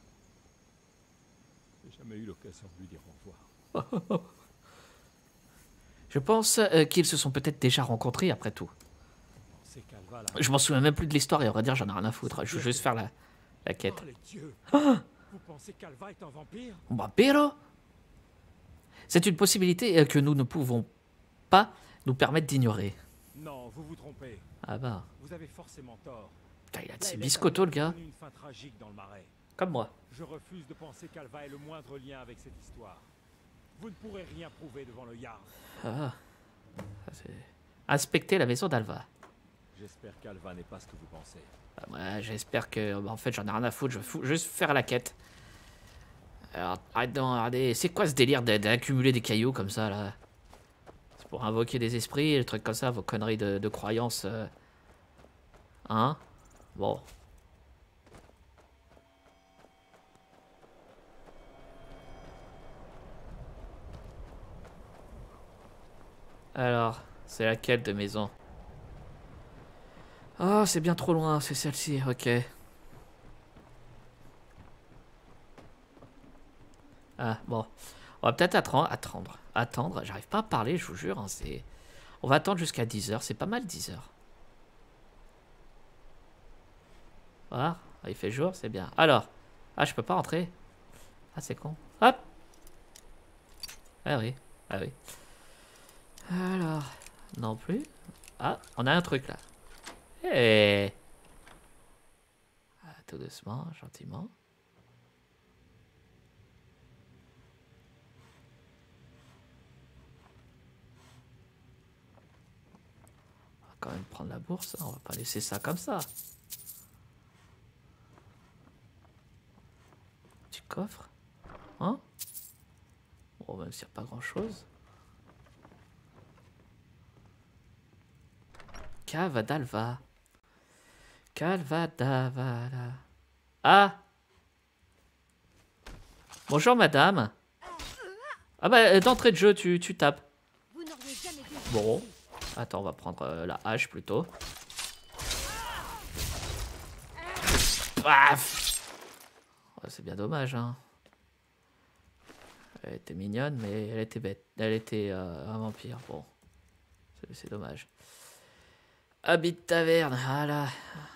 J'ai jamais eu l'occasion de lui dire au revoir. Je pense qu'ils se sont peut-être déjà rencontrés après tout. C'est qu'Alva l'a... Je m'en souviens même plus de l'histoire et on va dire j'en ai rien à foutre. Je veux juste faire la quête. Oh, les dieux. Vous pensez qu'Alva est un vampire? Bah, pero. C'est une possibilité que nous ne pouvons pas nous permettre d'ignorer. Non, vous vous trompez. Ah bah. Vous avez forcément tort. Putain, il a de ses biscottos, le gars. Une fin tragique dans le marais. Comme moi. Je refuse de penser qu'Alva ait le moindre lien avec cette histoire. Vous ne pourrez rien prouver devant le Jarl. Ah. Inspecter la maison d'Alva. J'espère qu'Alva n'est pas ce que vous pensez. Bah, ouais, j'espère que... Bah, en fait, j'en ai rien à foutre. Je veux juste faire la quête. Alors, regardez, c'est quoi ce délire d'accumuler des cailloux comme ça, là? C'est pour invoquer des esprits, des trucs comme ça, vos conneries de croyances. Hein? Bon. Alors, c'est laquelle de maison? Oh, c'est bien trop loin, c'est celle-ci, ok. Ah, bon. On va peut-être attendre. J'arrive pas à parler, je vous jure. Hein, on va attendre jusqu'à 10h, c'est pas mal 10h. Voilà, il fait jour, c'est bien. Alors, ah, je peux pas rentrer. Ah, c'est con. Hop. Ah oui, ah oui. Alors, non plus. Ah, on a un truc là. Hey. Ah, tout doucement, gentiment. On va quand même prendre la bourse, hein. On va pas laisser ça comme ça. Petit coffre. Hein? Bon, même s'il n'y a pas grand chose. Cave d'Alva. Calva d'Avala. Ah! Bonjour madame. Ah bah d'entrée de jeu tu tapes. Bon. Attends, on va prendre la hache plutôt. Paf! Oh, c'est bien dommage hein. Elle était mignonne mais elle était bête. Elle était un vampire. Bon. C'est dommage. Habit de taverne, voilà.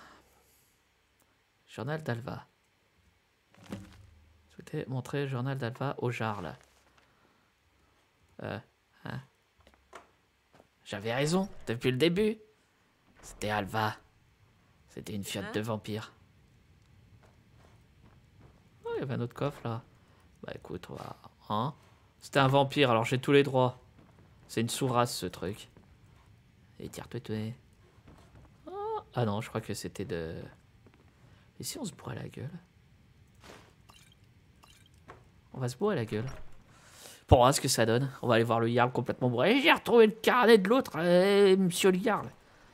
Journal d'Alva. Souhaitez montrer le journal d'Alva au Jarl. Hein. J'avais raison, depuis le début. C'était Alva. C'était une fiotte de vampire. Oh, il y avait un autre coffre là. Bah écoute, on va... Hein? C'était un vampire, alors j'ai tous les droits. C'est une sous-race ce truc. Et tire-toi. Ah non, je crois que c'était de... Et si on se bourrait la gueule? On va se bourrer la gueule. Pour voir ce que ça donne. On va aller voir le Jarl complètement bourré. J'ai retrouvé le carnet de l'autre, monsieur le Jarl.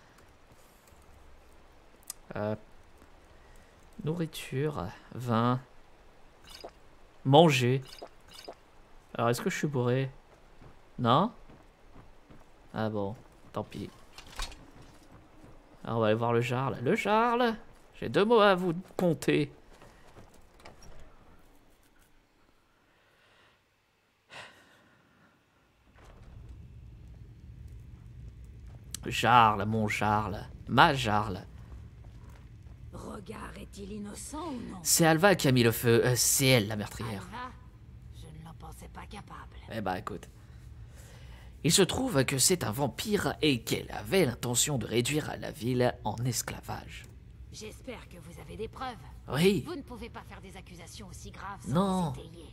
Nourriture, vin, manger. Alors, est-ce que je suis bourré? Non? Ah bon, tant pis. Alors, on va aller voir le Jarl. Le Jarl! J'ai 2 mots à vous compter. Jarl, mon Jarl. Ma Jarl. Regard est-il innocent ou non? C'est Alva qui a mis le feu. C'est elle, la meurtrière. Alva? Je ne l'en pensais pas capable. Eh bah écoute. Il se trouve que c'est un vampire et qu'elle avait l'intention de réduire la ville en esclavage. J'espère que vous avez des preuves. Oui. Vous ne pouvez pas faire des accusations aussi graves sans Non. vous étayer.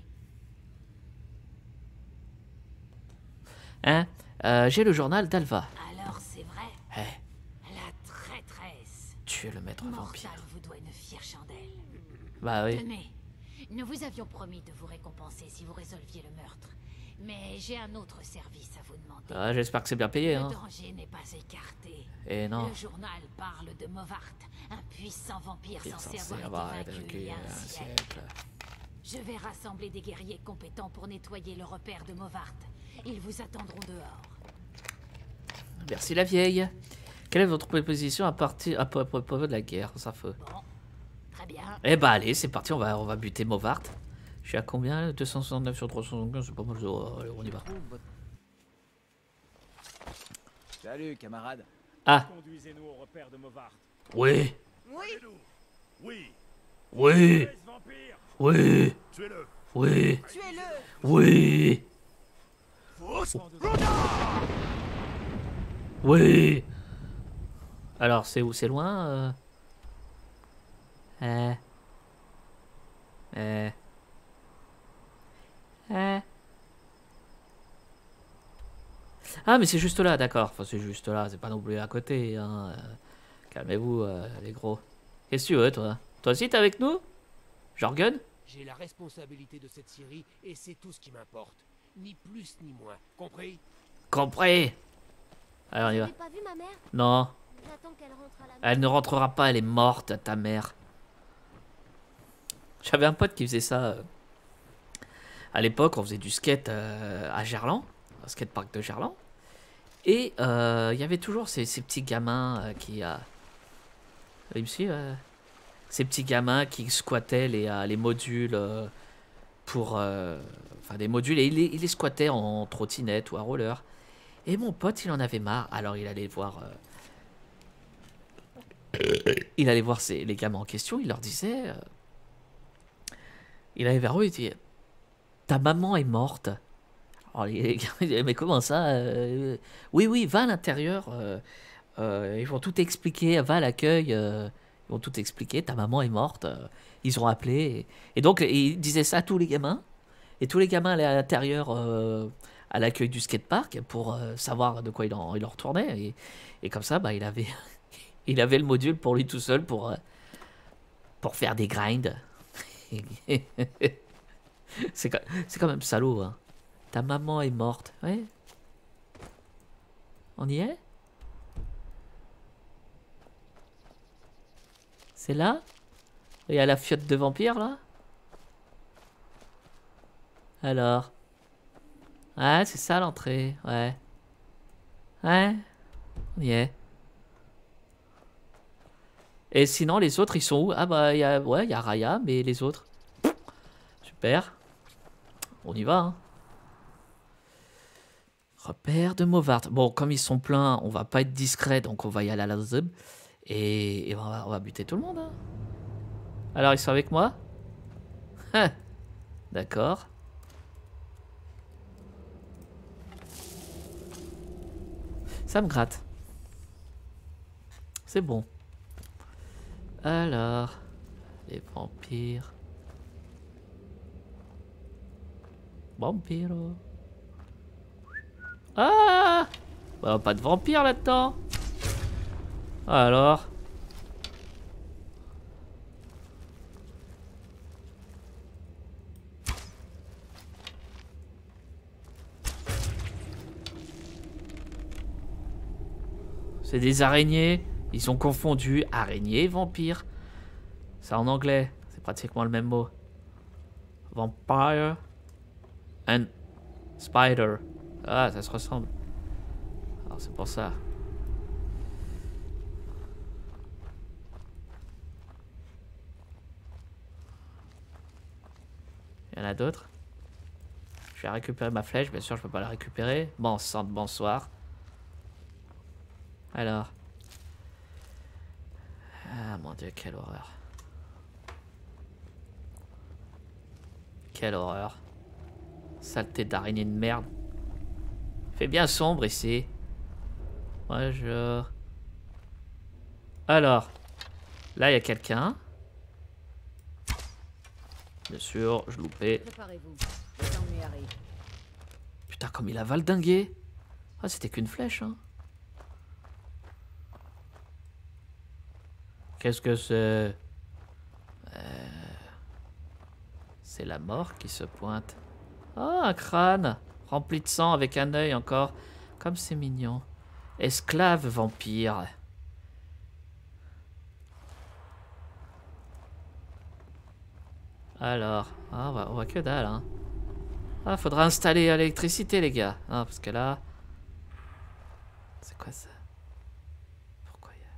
Hein? J'ai le journal d'Alva. Alors c'est vrai, Eh, la traîtresse. tu es le maître vampire. Mortal vous doit une fière chandelle. Bah oui. Tenez, nous vous avions promis de vous récompenser si vous résolviez le meurtre. Mais j'ai un autre service à vous demander. Ah, j'espère que c'est bien payé, Le hein. danger n'est pas écarté. Et non. Le journal parle de Movart, un puissant vampire Il est censé censé avoir avoir été vaincu il y a un siècle. Je vais rassembler des guerriers compétents pour nettoyer le repère de Movart. Ils vous attendront dehors. Merci la vieille. Quelle est votre proposition à propos de la guerre? Ça fait. Bon, très bien. Eh bah allez, c'est parti, on va buter Movart. Je suis à combien? 269 sur 375, c'est pas mal. Allez, on y va. Salut, camarade. Ah, Conduisez-nous au repère de Movart. oui, Oui, oui, laisse vampire. oui, Tuez-le. oui, Tuez-le! oui, oui. Alors, c'est où? C'est loin Eh. Ah, mais c'est juste là, d'accord. Enfin, c'est juste là, c'est pas non plus à côté. Hein. Calmez-vous, les gros. Qu'est-ce que tu veux, toi? Toi aussi, t'es avec nous? Jorgen? J'ai la responsabilité de cette série et c'est tout ce qui m'importe. Ni plus ni moins. Compris? Compris. Allez, on y Vous va. n'avez pas vu ma mère? Non, J'attends qu'elle rentre à la maison. elle ne rentrera pas, elle est morte, ta mère. J'avais un pote qui faisait ça. À l'époque, on faisait du skate à Gerland, au skatepark de Gerland. Et il y avait toujours ces petits gamins qui... il me suit, ces petits gamins qui squattaient les modules pour... Enfin, des modules, et il les squattait en trottinette ou à roller. Et mon pote, il en avait marre, alors il allait voir... il allait voir les gamins en question, il leur disait... il allait vers eux, il dit... Ta maman est morte. Alors les gars, ils disaient, mais comment ça Oui, va à l'intérieur. Ils vont tout expliquer. Va à l'accueil. Ils vont tout expliquer. Ta maman est morte. Ils ont appelé. Et donc, ils disaient ça à tous les gamins. Et tous les gamins allaient à l'intérieur à l'accueil du skatepark pour savoir de quoi il en retournait. Et comme ça, bah, il avait le module pour lui tout seul pour faire des grinds. C'est quand même salaud, hein. Ta maman est morte. Ouais. On y est? C'est là? Il y a la fiotte de vampire, là? Alors? Ouais, c'est ça l'entrée. Ouais. Ouais. On y est. Et sinon, les autres, ils sont où? Ah bah, il y a Raya, mais les autres? Super. On y va, hein. Repère de Movart. Bon, comme ils sont pleins, on va pas être discret, donc on va y aller à la zub. Et on va buter tout le monde, hein. Alors, ils sont avec moi? D'accord. Ça me gratte. C'est bon. Alors, les vampires. Vampiro. Ah bah, pas de vampire là-dedans. Alors. C'est des araignées. Ils sont confondus. Araignées et vampires. C'est en anglais. C'est pratiquement le même mot. Vampire and spider. Ah, ça se ressemble. Alors c'est pour ça. Il y en a d'autres. Je vais récupérer ma flèche. Bien sûr, je peux pas la récupérer. Bon sang de bonsoir. Alors. Ah mon dieu, quelle horreur. Quelle horreur. Saleté d'araignée de merde. Fait bien sombre ici. Bonjour. Alors. Là, il y a quelqu'un. Bien sûr, je loupais. Préparez-vous. L'ennui arrive. Putain, comme il a valdingué. Ah, c'était qu'une flèche, hein. Qu'est-ce que c'est? C'est la mort qui se pointe. Oh, un crâne rempli de sang avec un œil encore. Comme c'est mignon. Esclave vampire. Alors, ah, on voit que dalle, hein. Ah, faudra installer l'électricité, les gars. Ah, parce que là... C'est quoi ça? Pourquoi il y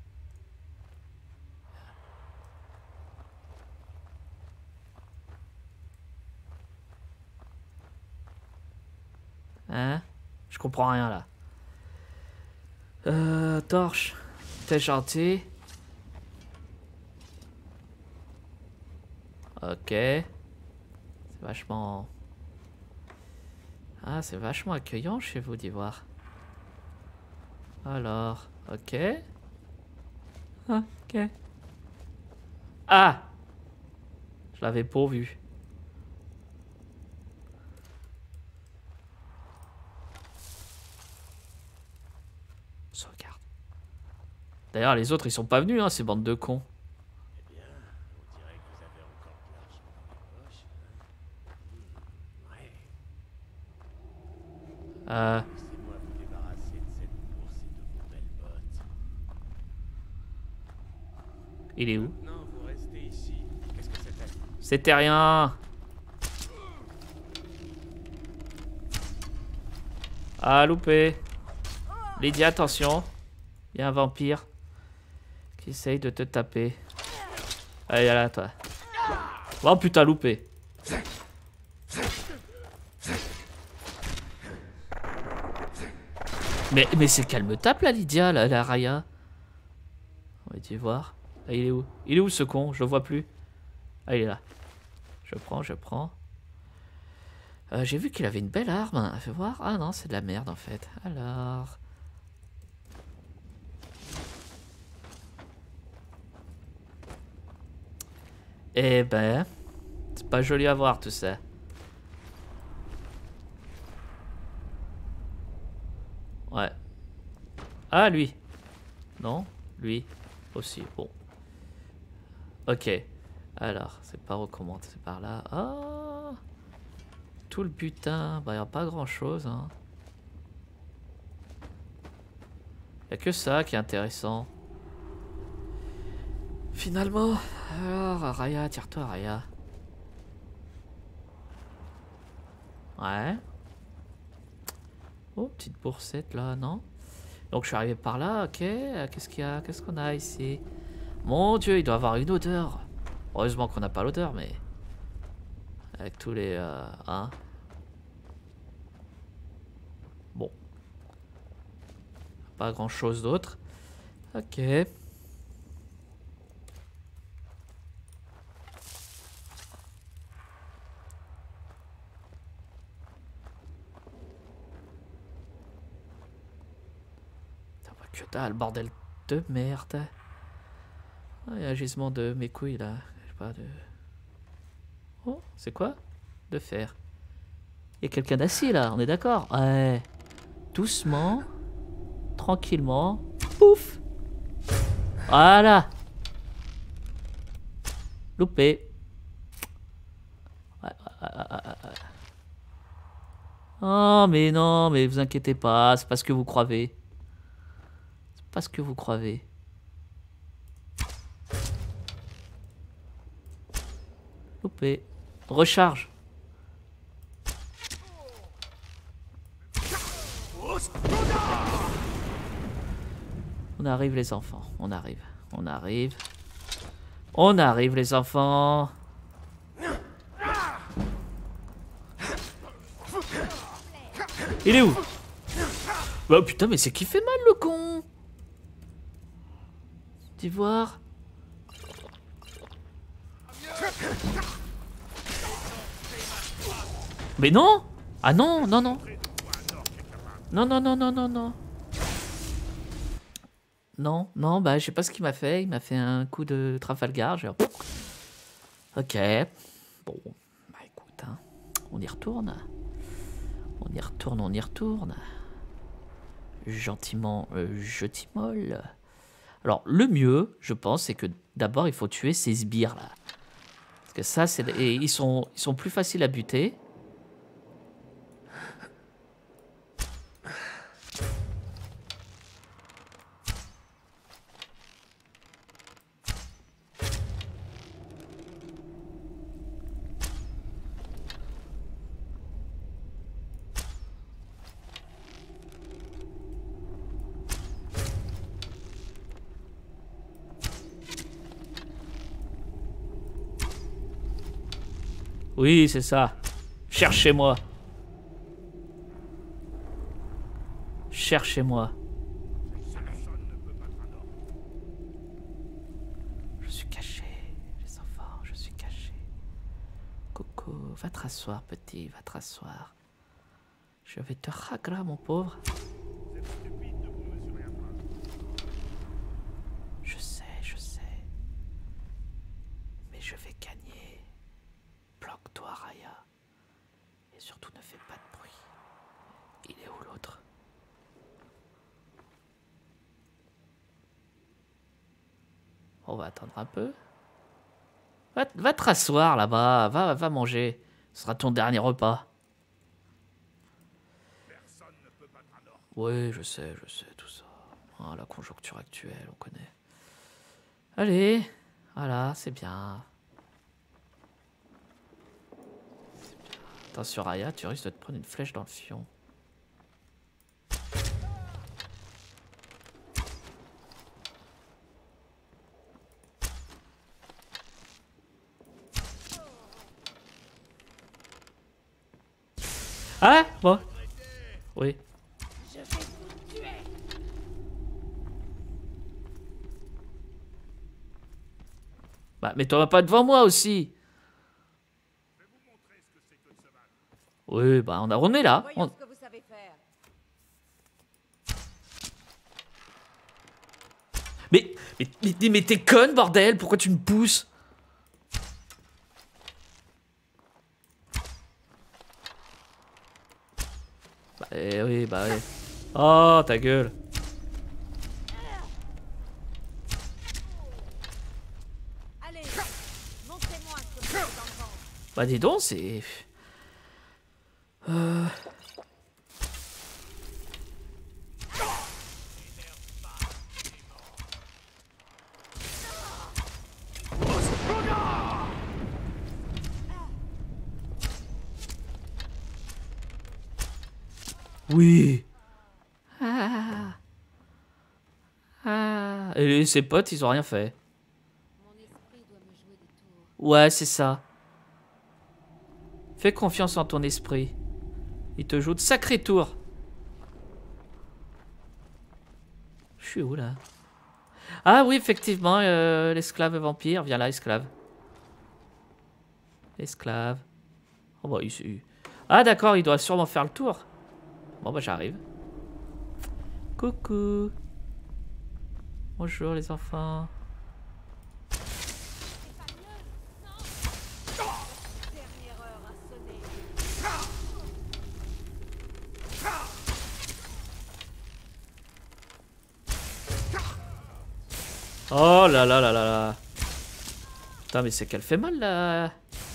a... Hein? Je comprends rien, là. Torche. T'es gentil. Ok. C'est vachement... Ah, c'est vachement accueillant chez vous d'y voir. Alors, ok. Ok. Ah! Je l'avais pas vu. Sauvegarde. D'ailleurs, les autres, ils sont pas venus, hein, ces bandes de cons. Eh bien, on dirait que vous avez encore de l'argent dans les poches. Ouais. Laissez-moi vous débarrasser de cette bourse et de vos belles bottes. Il est où? Maintenant, vous restez ici. Qu'est-ce que c'était? C'était rien. Ah, loupé. Lydia, attention. Il y a un vampire qui essaye de te taper. Allez, là, toi. Oh putain, loupé. Mais c'est qu'elle me tape, la Lydia, la Raya. On va essayer de voir. Ah, il est où? Il est où, ce con? Je le vois plus. Ah, il est là. Je prends. J'ai vu qu'il avait une belle arme. Fais voir. Ah non, c'est de la merde, en fait. Alors... Eh ben... C'est pas joli à voir, tout ça. Ouais. Ah, lui. Non, lui aussi. Bon. Ok. Alors, c'est pas recommandé, c'est par là. Ah, tout le butin. Bah, y a pas grand chose, hein. Y a que ça qui est intéressant. Finalement. Alors, Raya, tire-toi, Raya. Ouais. Oh, petite boursette là, non? Donc je suis arrivé par là, ok. Qu'est-ce qu'il y a? Qu'est-ce qu'on a ici? Mon Dieu, il doit avoir une odeur. Heureusement qu'on n'a pas l'odeur, mais... Avec tous les... hein. Bon. Pas grand-chose d'autre. Ok. Que dalle, bordel de merde. Ah, il y a un gisement de mes couilles là. Je sais pas de... Oh, c'est quoi? De fer. Il y a quelqu'un d'assis là, on est d'accord? Ouais. Doucement. Tranquillement. Pouf. Voilà. Loupé. Ouais. Oh mais non, mais vous inquiétez pas, c'est pas ce que vous croyez. Pas ce que vous croyez. Loupé. Recharge. On arrive les enfants. On arrive. On arrive. On arrive les enfants. Il est où? Oh putain, mais c'est qui fait mal le con? Voir. Mais non! Ah non, non, non. Non, non, non, non, non, non. Non, non, bah je sais pas ce qu'il m'a fait. Il m'a fait un coup de Trafalgar. Genre... Ok. Bon, bah écoute, hein. On y retourne. On y retourne, on y retourne. Gentiment, je t'immole. Alors, le mieux, je pense, c'est que d'abord, il faut tuer ces sbires là. Parce que ça, c'est... Et ils sont plus faciles à buter. Oui, c'est ça. Cherchez-moi. Cherchez-moi. Je suis caché, les enfants, je suis caché. Coco, va te rasseoir, petit, va te rasseoir. Je vais te ragra, mon pauvre. Je sais, je sais. Mais je vais gagner. Bloque-toi, Raya. Et surtout, ne fais pas de bruit. Il est où l'autre? On va attendre un peu. Va te rasseoir là-bas. Va manger. Ce sera ton dernier repas. Oui, je sais, tout ça. Ah, la conjoncture actuelle, on connaît. Allez. Voilà, c'est bien. Attention, Raya, tu risques de te prendre une flèche dans le fion. Ah, bon. Oui. Je vais vous tuer. Bah, mais t'en vas pas devant moi aussi. Oui, bah on est là. Voyons ce que vous savez faire. Mais t'es conne, bordel. Pourquoi tu me pousses? Bah oui, bah oui. Oh, ta gueule. Allez, montrez-moi ce que vous êtes enfants. Bah dis donc, c'est... Oui. Ah. Ah. Et ses potes, ils ont rien fait. Mon esprit doit me jouer des tours. Ouais, c'est ça. Fais confiance en ton esprit. Il te joue de sacrés tours. Je suis où, là? Ah oui, effectivement, l'esclave vampire. Viens là, esclave. Esclave. Oh bah, Ah d'accord, il doit sûrement faire le tour. Bon bah, j'arrive. Coucou. Bonjour, les enfants. Dernière heure a sonné. Oh là là là là là. Putain, mais c'est qu'elle fait mal, là.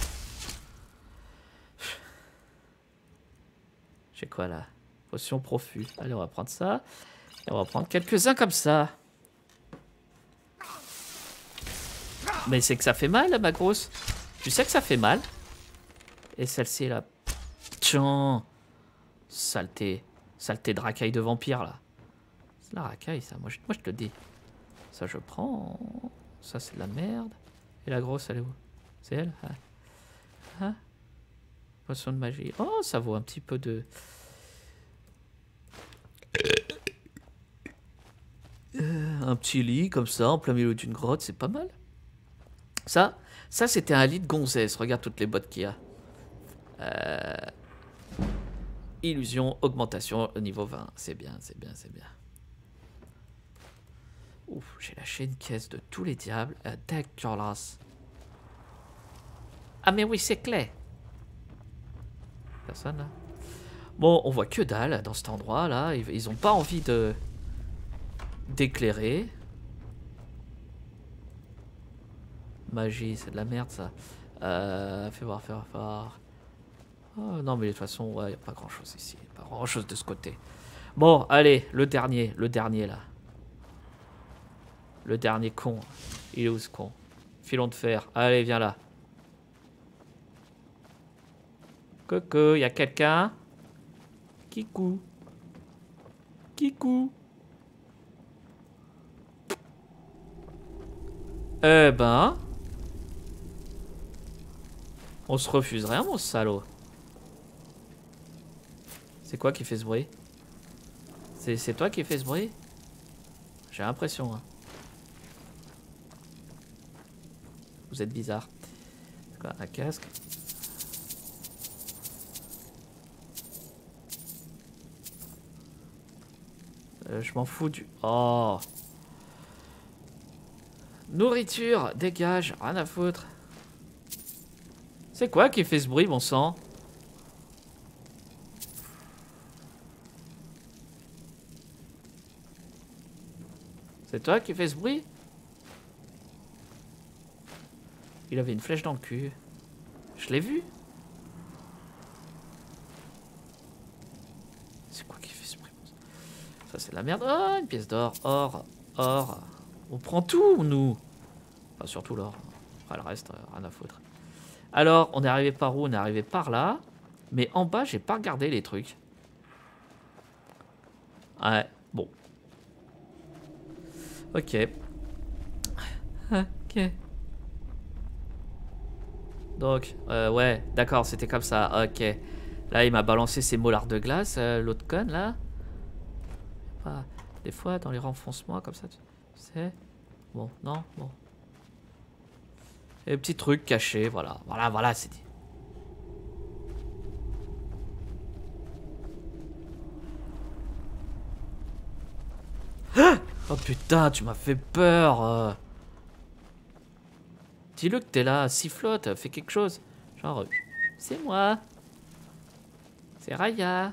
J'ai quoi, là? Potion profus. Allez, on va prendre ça. Et on va prendre quelques-uns comme ça. Mais c'est que ça fait mal, ma grosse. Tu sais que ça fait mal. Et celle-ci, là. Tiens. Saleté. Saleté de racaille de vampire, là. C'est la racaille, ça. Moi, je te le dis. Ça, je prends. Ça, c'est de la merde. Et la grosse, elle est où? C'est elle? Ah. Ah. Potion de magie. Oh, ça vaut un petit peu de... un petit lit, comme ça, en plein milieu d'une grotte, c'est pas mal. Ça c'était un lit de gonzesse. Regarde toutes les bottes qu'il y a. Illusion, augmentation au niveau 20. C'est bien, c'est bien, c'est bien. Ouf, j'ai lâché une caisse de tous les diables. Dégueulasse. Ah mais oui, c'est clé. Personne là. Bon, on voit que dalle dans cet endroit là. Ils ont pas envie de d'éclairer. Magie, c'est de la merde ça. Fais voir, fais voir. Oh, non mais de toute façon, ouais, y a pas grand chose ici. Pas grand chose de ce côté. Bon, allez, le dernier là. Le dernier con. Il est où ce con? Filon de fer. Allez, viens là. Coco, y a quelqu'un? Kikou. Kikou. Eh ben. On se refuserait, hein, mon salaud. C'est quoi qui fait ce bruit? C'est toi qui fais ce bruit? J'ai l'impression, hein. Vous êtes bizarre. C'est quoi, un casque? Je m'en fous du... Oh. Nourriture, dégage, rien à foutre. C'est quoi qui fait ce bruit, bon sang? C'est toi qui fais ce bruit? Il avait une flèche dans le cul. Je l'ai vu. C'est quoi qui fait ce bruit? Ça c'est de la merde. Oh, une pièce d'or. Or, or. On prend tout, nous. Enfin, surtout l'or. Après le reste, rien à foutre. Alors, on est arrivé par où? On est arrivé par là. Mais en bas, j'ai pas regardé les trucs. Ouais, bon. Ok. Ok. Donc, ouais, d'accord, c'était comme ça. Ok. Là, il m'a balancé ses molars de glace, l'autre conne, là. Pas... Des fois, dans les renfoncements, comme ça, tu sais. Bon, non, bon. Et petit truc caché, voilà. Voilà, c'est dit. Oh putain, tu m'as fait peur. Dis-le que t'es là, sifflote, fais quelque chose. Genre, c'est moi. C'est Raya.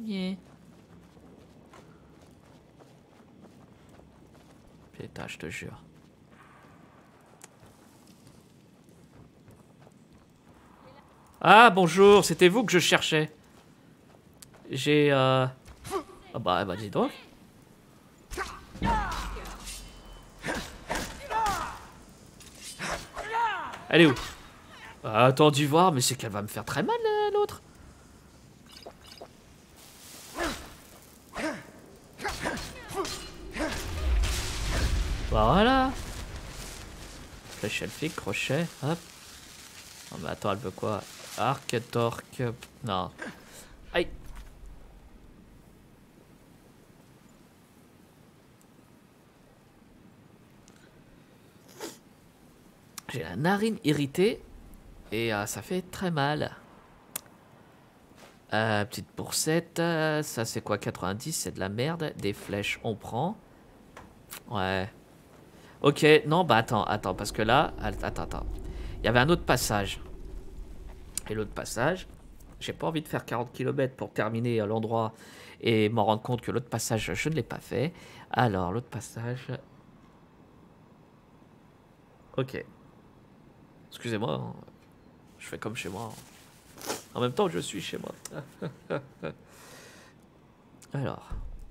Putain, je te jure. Ah, bonjour, c'était vous que je cherchais. J'ai... Ah bah dis donc. Elle est où? Attendu voir, mais c'est qu'elle va me faire très mal, l'autre. Voilà. Flèche elfique, crochet, hop. Non mais attends, elle veut quoi? Arc, torque... Non. Aïe. J'ai la narine irritée et ça fait très mal. Petite poursette, ça c'est quoi? 90, c'est de la merde. Des flèches, on prend. Ouais. Ok, non, bah attends, parce que là... Attends. Il y avait un autre passage. Et l'autre passage, j'ai pas envie de faire 40 km pour terminer l'endroit et m'en rendre compte que l'autre passage, je ne l'ai pas fait. Alors, l'autre passage... Ok. Excusez-moi, hein. Je fais comme chez moi. En même temps, je suis chez moi. Alors.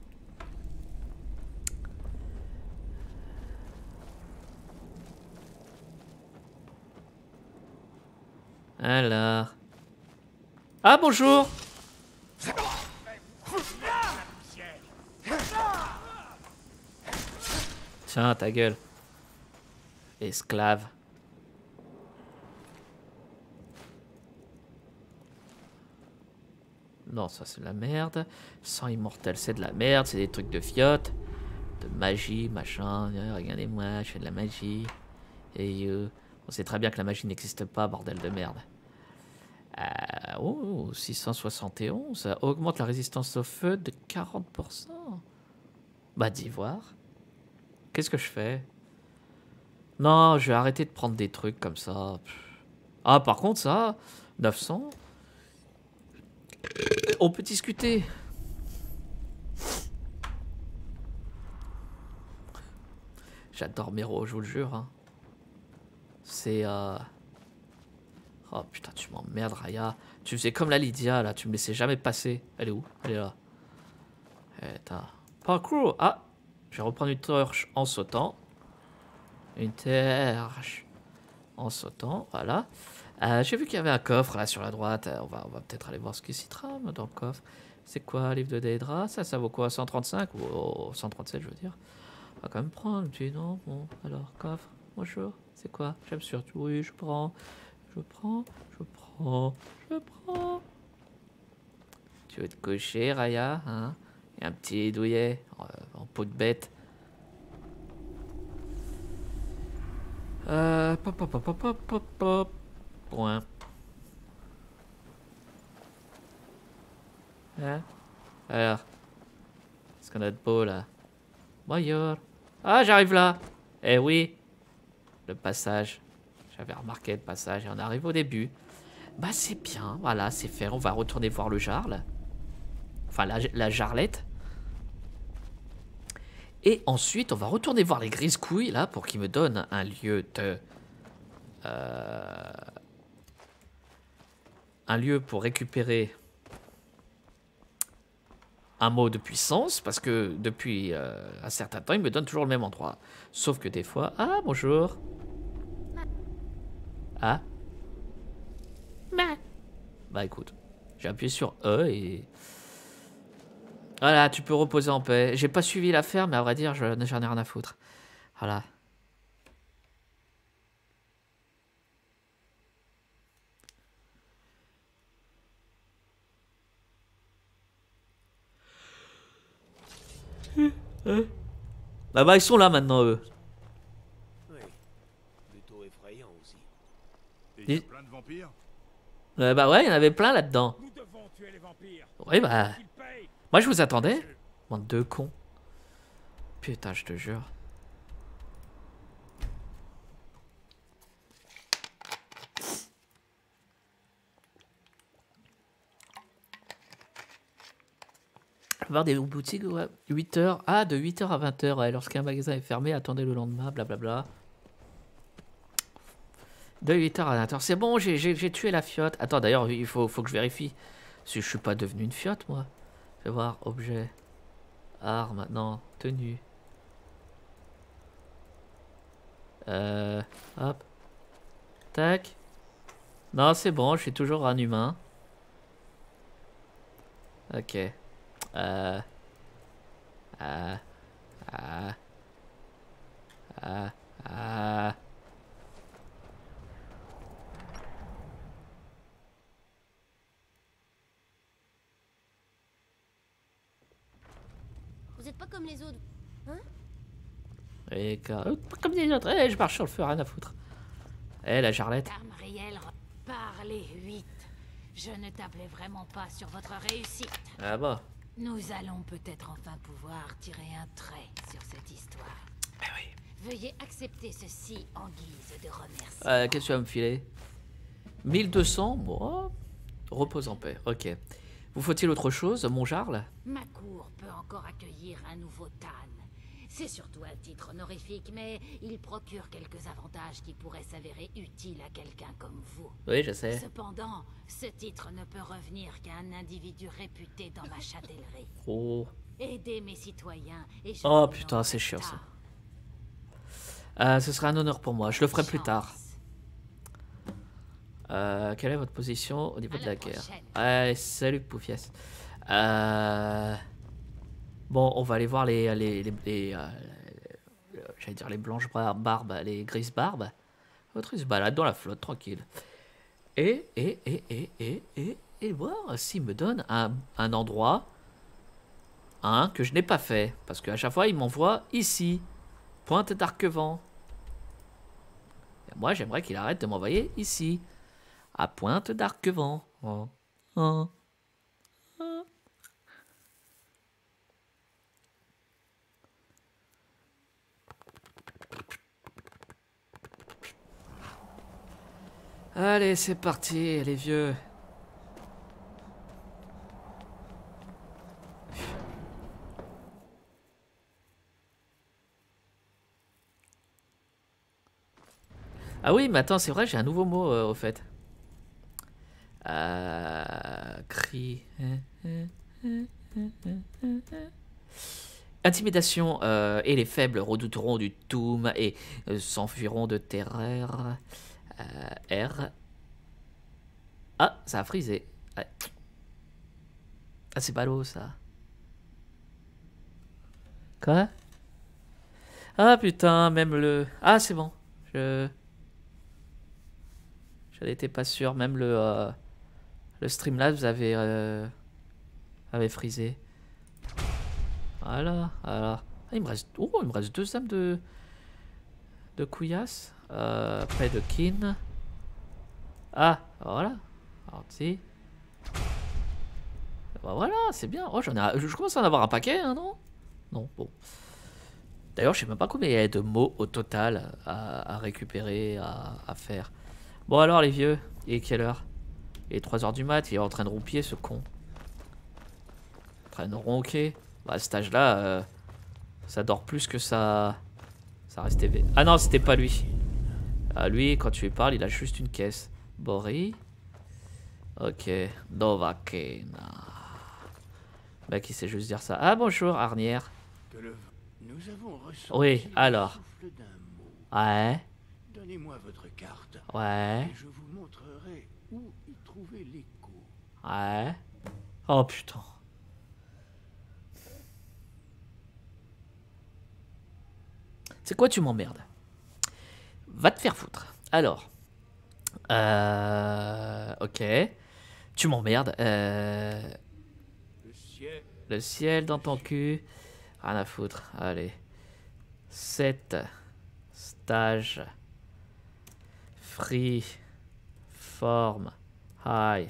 Ah, bonjour! Tiens, ta gueule. Esclave. Non, ça c'est de la merde. Sang immortel, c'est de la merde. C'est des trucs de fiotte. De magie, machin. Regardez-moi, je fais de la magie. Et on sait très bien que la magie n'existe pas, bordel de merde. Oh, 671. Ça augmente la résistance au feu de 40%. Bah, d'ivoire. Qu'est-ce que je fais? Non, je vais arrêter de prendre des trucs comme ça. Ah, par contre, ça, 900. On peut discuter. J'adore Mero, je vous le jure. Hein. C'est... Oh putain, tu m'emmerdes, Raya. Tu faisais comme la Lydia, là. Tu me laissais jamais passer. Elle est où? Elle est là. Parcours. Ah, je vais reprendre une torche en sautant. Une torche en sautant, voilà. J'ai vu qu'il y avait un coffre là sur la droite. On va peut-être aller voir ce qui s'y trame dans le coffre. C'est quoi, livre de Daedra? Ça vaut quoi? 135 ou 137, je veux dire. On va quand même prendre un petit nom. Bon, alors, coffre. Bonjour. C'est quoi? J'aime surtout. Oui, je prends. Tu veux te coucher, Raya, hein? Et un petit douillet en peau de bête. Pop. Point. Hein? Alors. Qu'est-ce qu'on a de beau, là? Bonjour. Ah, j'arrive là. Eh oui. Le passage. J'avais remarqué le passage et on arrive au début. Bah, c'est bien. Voilà, c'est fait. On va retourner voir le Jarl. Enfin, la Jarlette. Et ensuite, on va retourner voir les grises couilles, là, pour qu'ils me donnent un lieu de... un lieu pour récupérer un mot de puissance, parce que depuis un certain temps, ils me donnent toujours le même endroit. Sauf que des fois... Ah, bonjour. Ah. Bah, écoute. J'ai appuyé sur E et... Voilà, tu peux reposer en paix. J'ai pas suivi l'affaire, mais à vrai dire, j'en ai rien à foutre. Voilà. Ah bah, ils sont là maintenant, eux. Oui. Plutôt effrayant aussi. Et il y a plein de vampires? Bah ouais, il y en avait plein là-dedans. Nous devons tuer les vampires. Oui, bah... Qu'ils payent. Moi, je vous attendais. Bande de cons. Putain, je te jure. Voir des boutiques, ouais. 8h. Ah, de 8h à 20h. Ouais. Lorsqu'un magasin est fermé, attendez le lendemain, blablabla. De 8h à 20h. C'est bon, j'ai tué la fiotte. Attends, d'ailleurs, il faut que je vérifie. Si je suis pas devenu une fiotte, moi. Je vais voir, objet. Arme, non, tenue. Hop. Tac. Non, c'est bon, je suis toujours un humain. Ok. Vous êtes pas comme les autres, hein? Et comme les autres, je marche sur le feu, rien à foutre. La Jarlette. Tamriel, par les 8. Je ne tablais vraiment pas sur votre réussite. Ah bah. Nous allons peut-être enfin pouvoir tirer un trait sur cette histoire. Ah oui. Veuillez accepter ceci en guise de remerciement. Qu'est-ce que tu vas me filer? 1200, bon. Repose en paix, ok. Vous faut-il autre chose, mon Jarl? Ma cour peut encore accueillir un nouveau Tan. C'est surtout un titre honorifique, mais il procure quelques avantages qui pourraient s'avérer utiles à quelqu'un comme vous. Oui, je sais. Cependant, ce titre ne peut revenir qu'à un individu réputé dans ma châtellerie. Oh. Aider mes citoyens et je Oh putain, c'est chiant ça. Ce sera un honneur pour moi, je le ferai plus tard. Quelle est votre position au niveau de la guerre? Allez, salut Poufias. Bon, on va aller voir j'allais dire les blanches barbes, les grises barbes. L'autre, il se balade dans la flotte, tranquille. Et voir s'il me donne un endroit que je n'ai pas fait. Parce qu'à chaque fois, il m'envoie ici. Pointe d'Arquevent. Et moi, j'aimerais qu'il arrête de m'envoyer ici. À pointe d'Arquevent. Oh. Oh. Oh. Allez, c'est parti, les vieux. Ah oui, mais attends, c'est vrai, j'ai un nouveau mot au fait. Cri. Intimidation et les faibles redouteront du toum et s'enfuiront de terreur. R. Ah, ça a frisé. Ouais. Ah, c'est ballot ça. Quoi? Ah putain, même le... Ah, c'est bon. J'en étais pas sûr. Même le Streamlabs avait frisé. Voilà, voilà. Ah, il me reste... Oh, il me reste 2 âmes de couillasse. Près de Kin. Ah, voilà. Alors, si. Bah, voilà, c'est bien. Oh, je commence à en avoir un paquet, hein, non? Non, bon. D'ailleurs, je sais même pas combien il y a de mots au total à récupérer, à faire. Bon, alors, les vieux, il est quelle heure? Il est 3 h du mat, il est en train de roupier, ce con. En train de ronquer. Bah, à cet âge-là, ça dort plus que ça reste éveillé. Ah non, c'était pas lui. Ah, lui, quand tu lui parles, il a juste une caisse. Bori. Ok. Dovakena. Bah, qui sait juste dire ça? Ah, bonjour, Arnière. Nous avons ressenti Oui, alors. le souffle d'un mot. Ouais. Donnez-moi votre carte. Ouais. Et je vous montrerai où y trouver l'écho. Ouais. Oh putain. C'est quoi, tu m'emmerdes? Va te faire foutre. Alors. Ok. Tu m'emmerdes. Le ciel dans ton cul. Rien à foutre. Allez. 7. Stage. Free. Forme. High.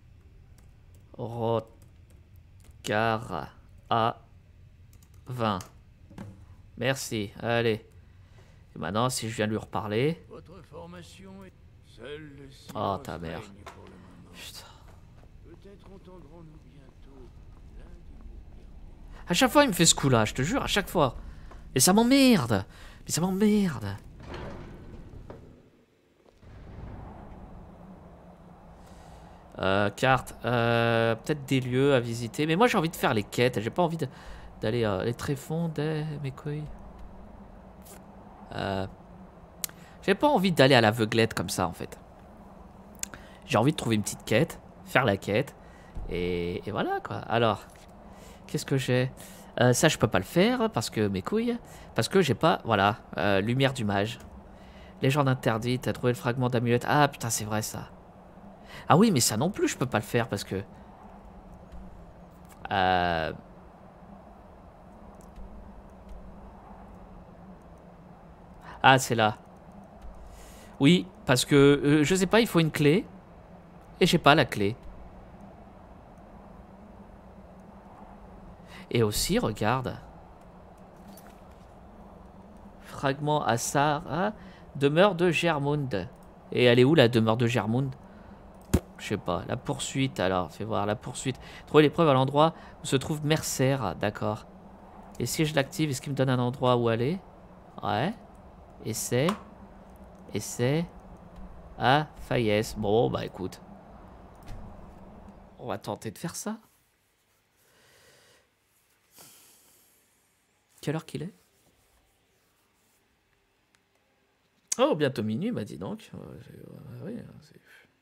Rotgar. A. 20. Merci. Allez. Et maintenant, si je viens lui reparler. Votre formation est seul le Oh, ta mère. Putain. Peut-être entendrons-nous bientôt l'un des mots perdus. À chaque fois, il me fait ce coup-là, je te jure, à chaque fois. Et ça m'emmerde. Mais ça m'emmerde. Carte. Peut-être des lieux à visiter. Mais moi, j'ai envie de faire les quêtes. J'ai pas envie d'aller les tréfonds des... Mes couilles. J'ai pas envie d'aller à l'aveuglette comme ça, en fait. J'ai envie de trouver une petite quête. Faire la quête. Et voilà, quoi. Alors... Qu'est-ce que j'ai? Ça, je peux pas le faire parce que mes couilles. Parce que j'ai pas. Voilà. Lumière du mage. Légende interdite. T'as trouvé le fragment d'amulette. Ah putain, c'est vrai ça. Ah oui, mais ça non plus, je peux pas le faire parce que. Ah, c'est là. Oui, parce que. Je sais pas, il faut une clé. Et j'ai pas la clé. Et aussi, regarde. Fragment à Sahara, demeure de Germund. Et elle est où la demeure de Germund? Je sais pas. La poursuite, alors. Fais voir la poursuite. Trouver les preuves à l'endroit où se trouve Mercer. D'accord. Et si je l'active, est-ce qu'il me donne un endroit où aller? Ouais. Essai. Essai. Ah, Fayès. Bon, bah écoute. On va tenter de faire ça. Quelle heure qu'il est? Oh, bientôt minuit, bah dis donc. Oui, c'est...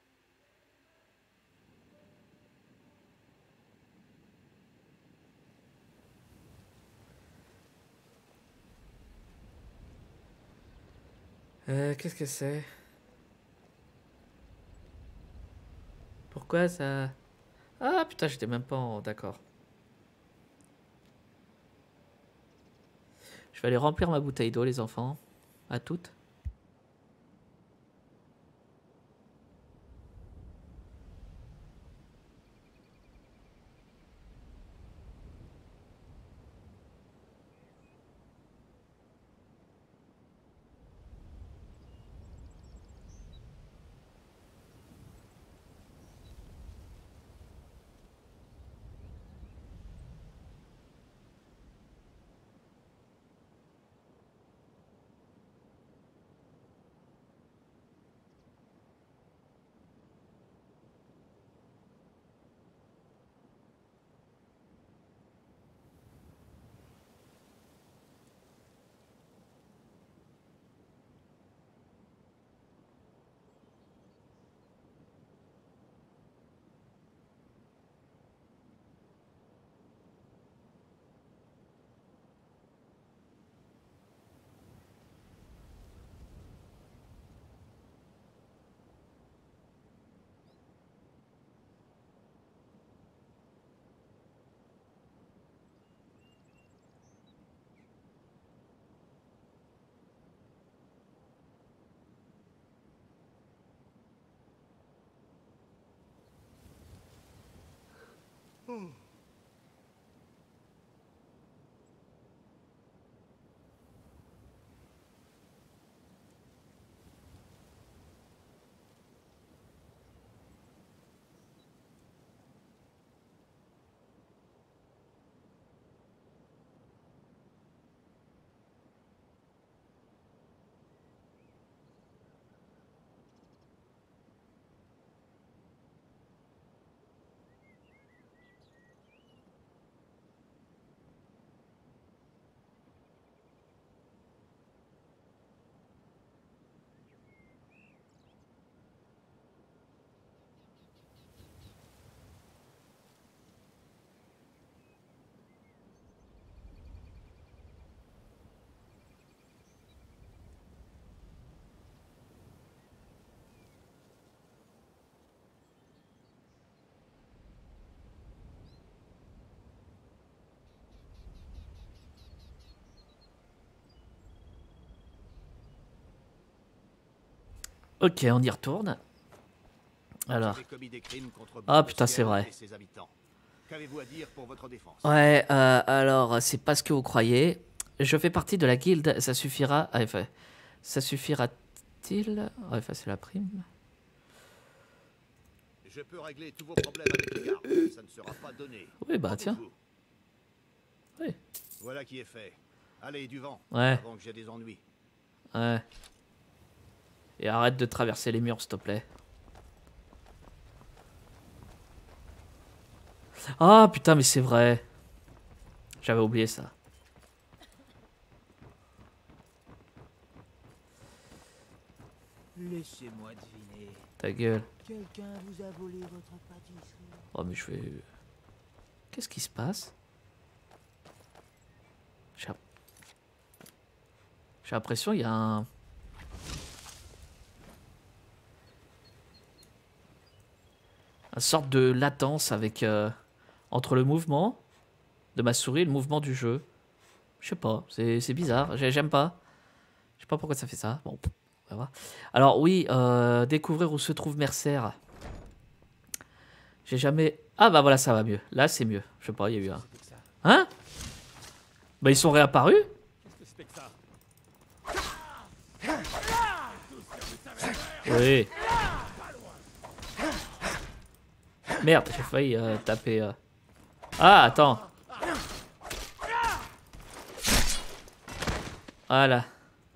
Qu'est-ce que c'est? Pourquoi ça... Ah putain, j'étais même pas en... D'accord. Je vais aller remplir ma bouteille d'eau, les enfants. À toutes. Ok, on y retourne. Alors. Ah putain, c'est vrai. Ouais, alors, c'est pas ce que vous croyez. Je fais partie de la guilde, ça suffira. Ah, enfin, ça suffira-t-il? Ouais, enfin, c'est la prime. Je peux régler tous vos problèmes avec les gardes. Ça ne sera pas donné. Oui, bah tiens. Oui. Voilà qui est fait. Allez, du vent. Ouais. Avant que j'ai des ennuis. Ouais. Et arrête de traverser les murs, s'il te plaît. Ah putain, mais c'est vrai. J'avais oublié ça. Laissez-moi deviner. Ta gueule. Quelqu'un vous a volé votre pâtisserie. Oh mais je vais... Qu'est-ce qui se passe? J'ai l'impression qu'il y a un... Une sorte de latence avec entre le mouvement de ma souris et le mouvement du jeu. Je sais pas, c'est bizarre, j'aime pas. Je sais pas pourquoi ça fait ça. Bon, on va voir. Alors oui, découvrir où se trouve Mercer. J'ai jamais... Ah bah voilà, ça va mieux. Là c'est mieux. Je sais pas, il y a eu un... Hein? Bah ils sont réapparus? Oui. Merde, j'ai failli taper... Ah, attends. Voilà.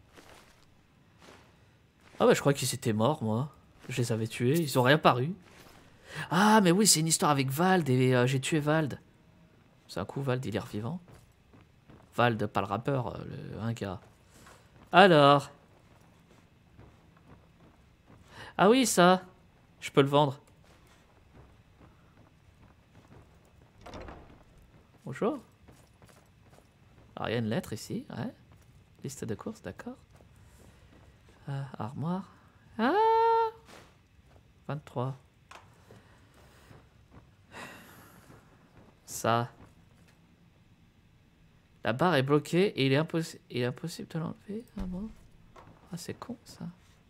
Ah bah je crois qu'ils étaient morts, moi. Je les avais tués, ils ont réapparu. Ah, mais oui, c'est une histoire avec Vald et j'ai tué Vald. C'est un coup, Vald, il est revivant. Vald, pas le rappeur, un gars. Alors. Ah oui, ça. Je peux le vendre. Bonjour. Alors, il y a une lettre ici, ouais. Liste de courses, d'accord. Armoire. Ah 23. Ça. La barre est bloquée et il est impossible de l'enlever. Ah bon? Ah, c'est con, ça.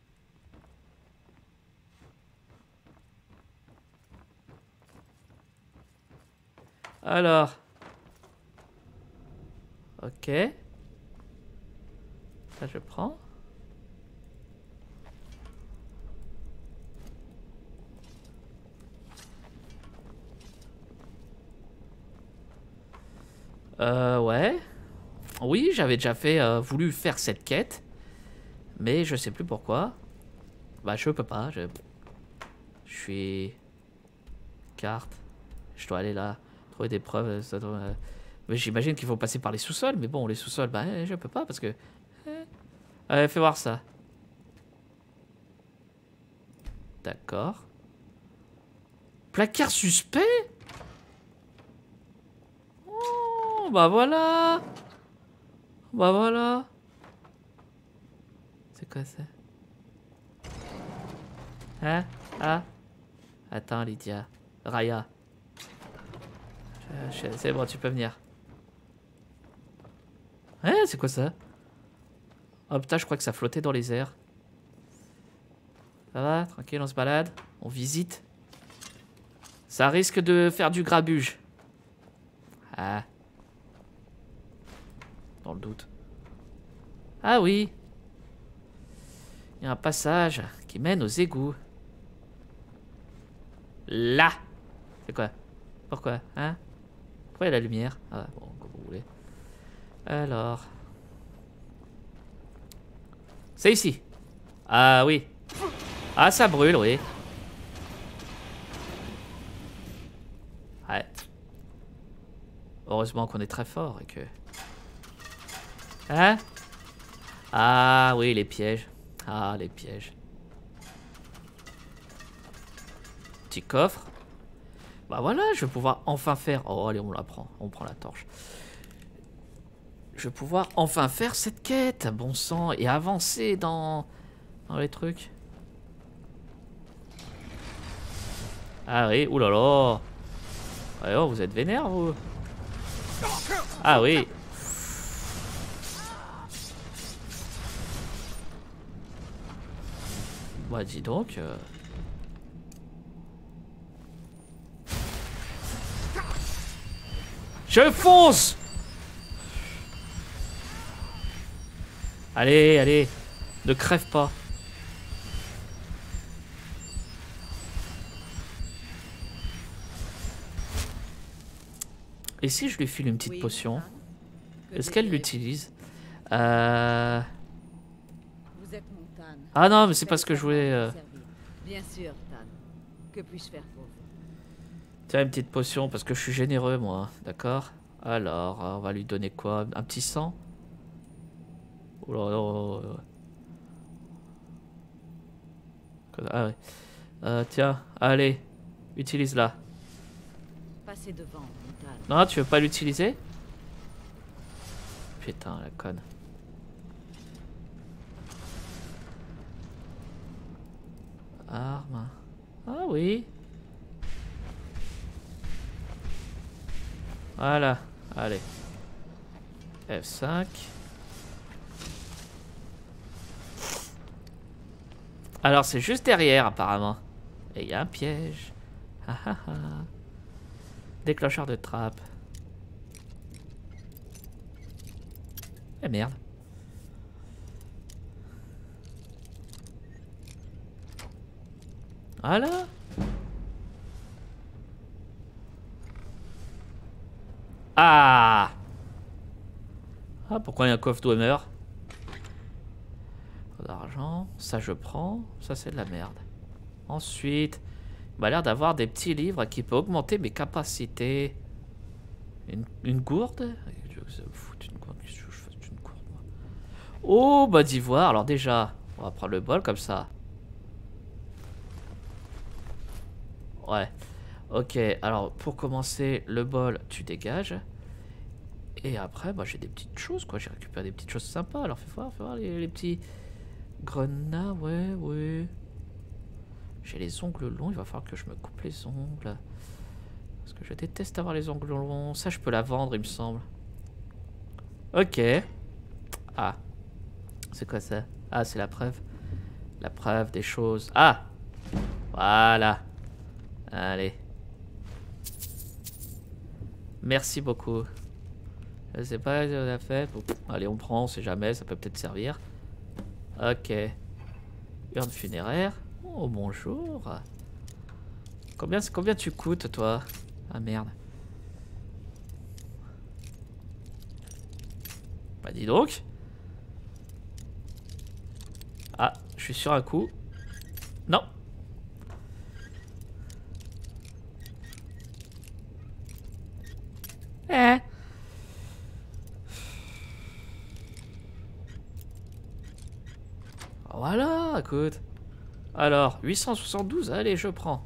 Alors. Ok. Ça, je prends. Ouais. Oui, j'avais déjà fait, voulu faire cette quête. Mais je sais plus pourquoi. Bah, je peux pas. Je suis... Carte. Je dois aller là. Trouver des preuves. Ça doit... Mais j'imagine qu'il faut passer par les sous-sols. Mais bon, les sous-sols, bah, je peux pas parce que... Allez, fais voir ça. D'accord. Placard suspect? Oh, bah voilà. Bah voilà. C'est quoi ça? Hein? Ah? Attends, Lydia. Raya. C'est bon, tu peux venir. Hein? C'est quoi ça? Oh putain, je crois que ça flottait dans les airs. Ça va? Tranquille, on se balade. On visite. Ça risque de faire du grabuge. Ah. Dans le doute. Ah oui. Il y a un passage qui mène aux égouts. Là. C'est quoi? Pourquoi? Hein? Pourquoi il y a la lumière? Ah bon, comme vous voulez. Alors. C'est ici. Ah oui. Ah, ça brûle, oui. Ouais. Heureusement qu'on est très fort et que... Hein? Ah oui, les pièges. Ah, les pièges. Petit coffre. Bah voilà, je vais pouvoir enfin faire... Oh, allez, on la prend. On prend la torche. Je vais pouvoir enfin faire cette quête, bon sang, et avancer dans les trucs. Ah oui, oulala. Ouais, oh, vous êtes vénère, vous? Ah oui. Bah dis donc. Je fonce. Allez, allez. Ne crève pas. Et si je lui file une petite potion? Est-ce qu'elle l'utilise? Vous êtes mon Tan. Ah non, mais c'est pas ce que je voulais... Bien sûr, Tan. Que puis-je faire pour vous? Tiens, une petite potion, parce que je suis généreux, moi. D'accord? Alors, on va lui donner quoi? Un petit sang? Oh là là. Ah ouais. Tiens, allez. Utilise-la. Passez devant, mon Tan. Non, tu veux pas l'utiliser? Putain, la conne. Arme. Ah oui. Voilà. Allez. F5. Alors, c'est juste derrière, apparemment. Et il y a un piège. Ah ah ah. Déclencheur de trappe. Eh merde. Voilà. Ah. Ah, pourquoi il y a un coffre Dwemer? D'argent. Ça, je prends. Ça, c'est de la merde. Ensuite, il m'a l'air d'avoir des petits livres qui peuvent augmenter mes capacités. Une gourde? Je vais foutre une gourde. Qu'est-ce que je fais d'une gourde, moi? Oh, bah d'ivoire. Alors déjà, on va prendre le bol comme ça. Ouais. Ok, alors pour commencer, le bol, tu dégages. Et après, bah, j'ai des petites choses, quoi. J'ai récupéré des petites choses sympas. Alors fais voir les petits grenats, ouais, ouais. J'ai les ongles longs, il va falloir que je me coupe les ongles. Parce que je déteste avoir les ongles longs. Ça, je peux la vendre, il me semble. Ok. Ah. C'est quoi ça? Ah, c'est la preuve. La preuve des choses. Ah! Voilà. Allez. Merci beaucoup. Je sais pas ce qu'on a fait. Allez, on prend, on sait jamais, ça peut peut-être servir. Ok. Urne funéraire. Oh, bonjour. Combien tu coûtes, toi? Ah, merde. Bah, dis donc. Ah, je suis sur un coup. Non. Eh. Voilà, écoute. Alors, 872, allez, je prends.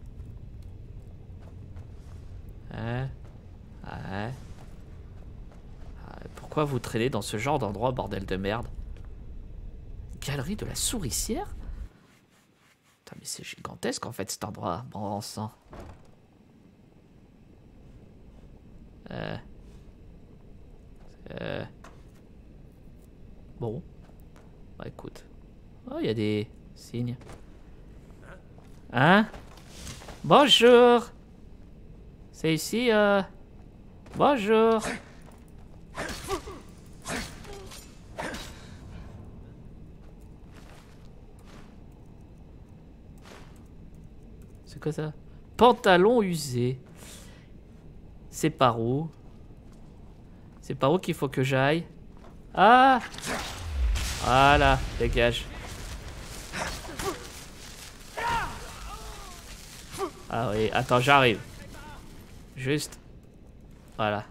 Ouais. Pourquoi vous traînez dans ce genre d'endroit, bordel de merde? Galerie de la souricière? Putain, mais c'est gigantesque en fait cet endroit. Bon sang. Bon. Bah écoute. Oh, il y a des signes. Hein? Bonjour. C'est ici, Bonjour. C'est quoi ça? Pantalon usé. C'est par où? C'est par où qu'il faut que j'aille? Ah! Voilà, dégage. Ah oui, attends, j'arrive. Juste. Voilà.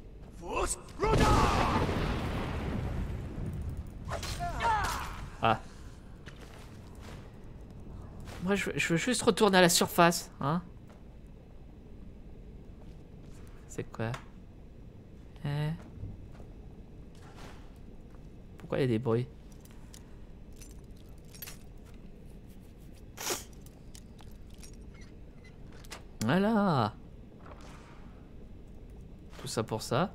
Ah. Moi, je veux juste retourner à la surface, hein. C'est quoi? Pourquoi il y a des bruits? Voilà. Tout ça pour ça.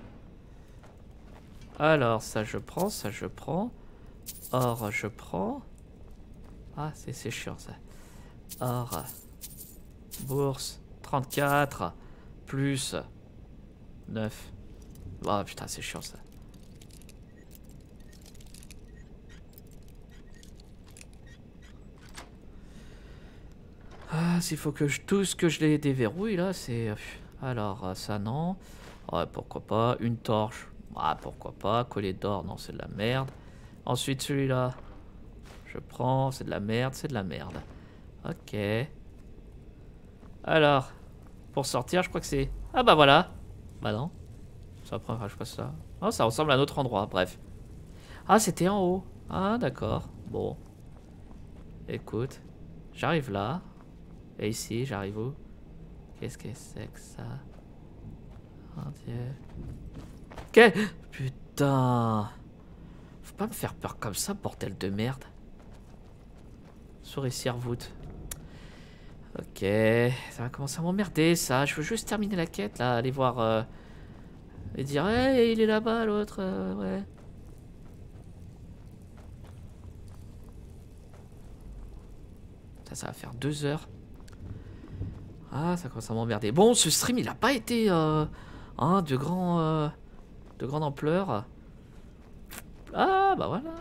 Alors, ça je prends, ça je prends. Or, je prends. Ah, c'est chiant ça. Or. Bourse. 34. Plus. 9. Oh putain, c'est chiant ça. Ah, s'il faut que tout ce que je les déverrouille là, c'est... Alors, ça non. Ouais, pourquoi pas. Une torche. Ah, pourquoi pas. Collier d'or, non, c'est de la merde. Ensuite, celui-là. Je prends, c'est de la merde, c'est de la merde. Ok. Alors, pour sortir, je crois que c'est... Ah bah voilà. Bah non. Ça prend, je passe ça. Oh, ça ressemble à un autre endroit, bref. Ah, c'était en haut. Ah, d'accord. Bon. Écoute. J'arrive là. Et ici, j'arrive où? Qu'est-ce que c'est que ça? Oh Dieu. Ok. Putain. Faut pas me faire peur comme ça, bordel de merde. Souris servoute. Ok. Ça va commencer à m'emmerder, ça. Je veux juste terminer la quête, là. Aller voir... et dire, hey, il est là-bas, l'autre. Ouais. Ça va faire 2 heures. Ah, ça commence à m'emmerder. Bon, ce stream, il a pas été de grande ampleur. Ah, bah voilà.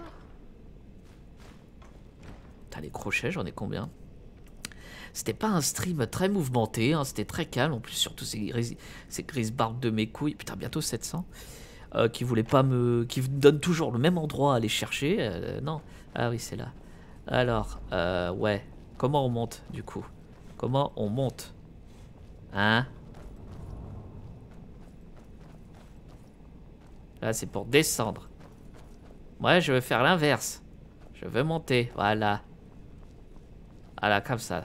Putain, les crochets, j'en ai combien? C'était pas un stream très mouvementé, hein, c'était très calme. En plus, surtout ces grises barbes de mes couilles. Putain, bientôt 700. Qui voulaient pas me... Qui donnent toujours le même endroit à aller chercher. Non. Ah oui, c'est là. Alors, ouais. Comment on monte, du coup? Comment on monte? Hein? Là, c'est pour descendre. Ouais, je veux faire l'inverse. Je veux monter. Voilà. Voilà, comme ça.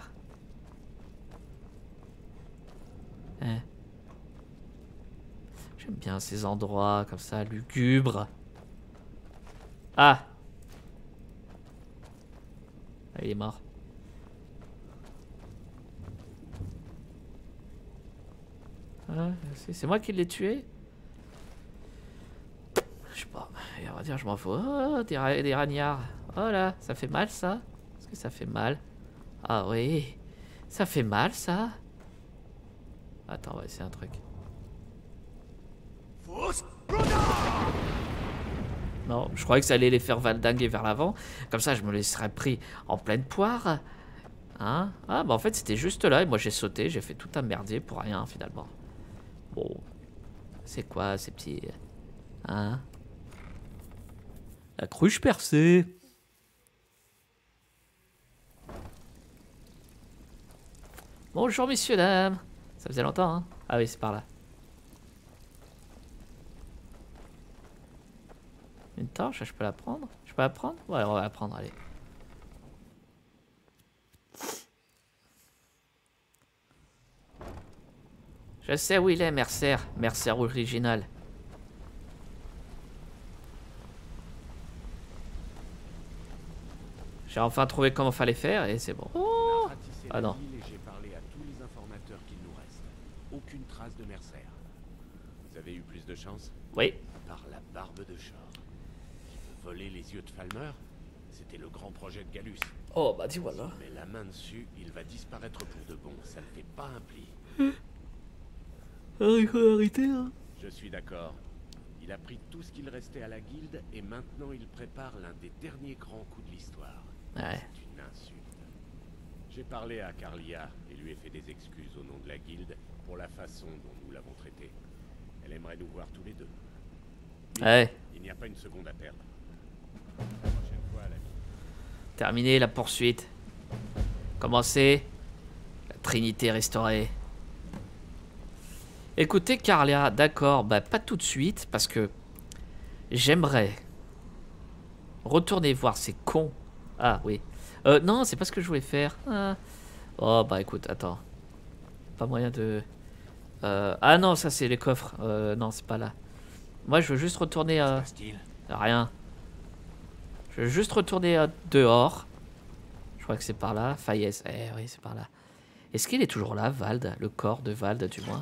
Hein? J'aime bien ces endroits comme ça, lugubres. Ah! Ah, il est mort. Ah, c'est moi qui l'ai tué? Je sais pas. On va dire, je m'en fous. Oh, des ragnards. Oh là, ça fait mal ça? Est-ce que ça fait mal? Ah oui. Ça fait mal ça? Attends, on va essayer un truc. Non, je croyais que ça allait les faire valdinguer vers l'avant. Comme ça, je me laisserais pris en pleine poire. Hein? Ah, bah en fait, c'était juste là. Et moi, j'ai sauté. J'ai fait tout un merdier pour rien, finalement. Bon. C'est quoi, ces petits... Hein? La cruche percée. Bonjour, messieurs, dames. Ça faisait longtemps, hein? Ah oui, c'est par là. Une torche, je peux la prendre? Je peux la prendre? Ouais, on va la prendre, allez. Je sais où il est, Mercer. Mercer original. J'ai enfin trouvé comment fallait faire et c'est bon. Oh, ah non. J'ai parlé à tous les informateurs qu'il nous reste. Aucune trace de Mercer. Vous avez eu plus de chance? Oui. Par la barbe de Shor. Qui veut voler les yeux de Falmer? C'était le grand projet de Gallus. Oh bah dis voilà. Mais la main dessus, il va disparaître pour de bon. Ça ne fait pas un pli. il faut arrêter, hein. Je suis d'accord. Il a pris tout ce qu'il restait à la guilde et maintenant il prépare l'un des derniers grands coups de l'histoire. Ouais. C'est une insulte. J'ai parlé à Carlia et lui ai fait des excuses au nom de la guilde pour la façon dont nous l'avons traité. Elle aimerait nous voir tous les deux. Ouais. Il n'y a pas une seconde à perdre. La prochaine fois, l'ami. Terminé la poursuite. Commencez. La Trinité restaurée. Écoutez, Carlia, d'accord, bah pas tout de suite, parce que j'aimerais retourner voir ces cons. Ah oui. Non, c'est pas ce que je voulais faire. Ah. Oh bah écoute, attends. Pas moyen de... Ah non, ça c'est les coffres. Non, c'est pas là. Moi je veux juste retourner... Rien. Je veux juste retourner dehors. Je crois que c'est par là. Fayez. Eh oui, c'est par là. Est-ce qu'il est toujours là, Vald? Le corps de Vald, du moins.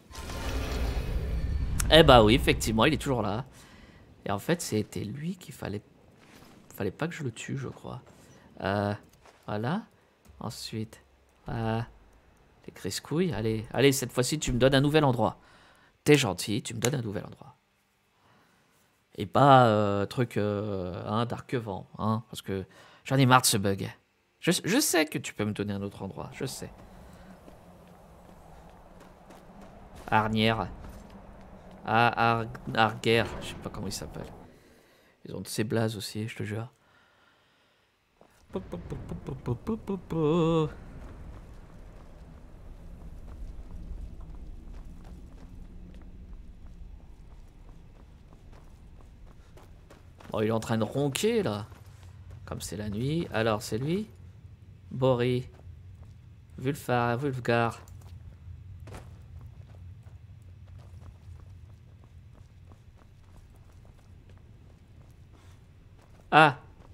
Eh bah oui, effectivement, il est toujours là. Et en fait, c'était lui qu'il fallait... Fallait pas que je le tue, je crois. Voilà. Ensuite... les griscouilles. Allez, allez, cette fois-ci, tu me donnes un nouvel endroit. T'es gentil, tu me donnes un nouvel endroit. Et pas truc d'Arquevent, hein, parce que j'en ai marre de ce bug. Je sais que tu peux me donner un autre endroit, je sais. Arnière. Arguerre, je sais pas comment il s'appelle. Ils ont de ces blazes aussi, je te jure. Oh, il est en train de ronquer, là. Comme c'est la nuit. Alors, c'est lui. Bori. Wulfgar. Ah.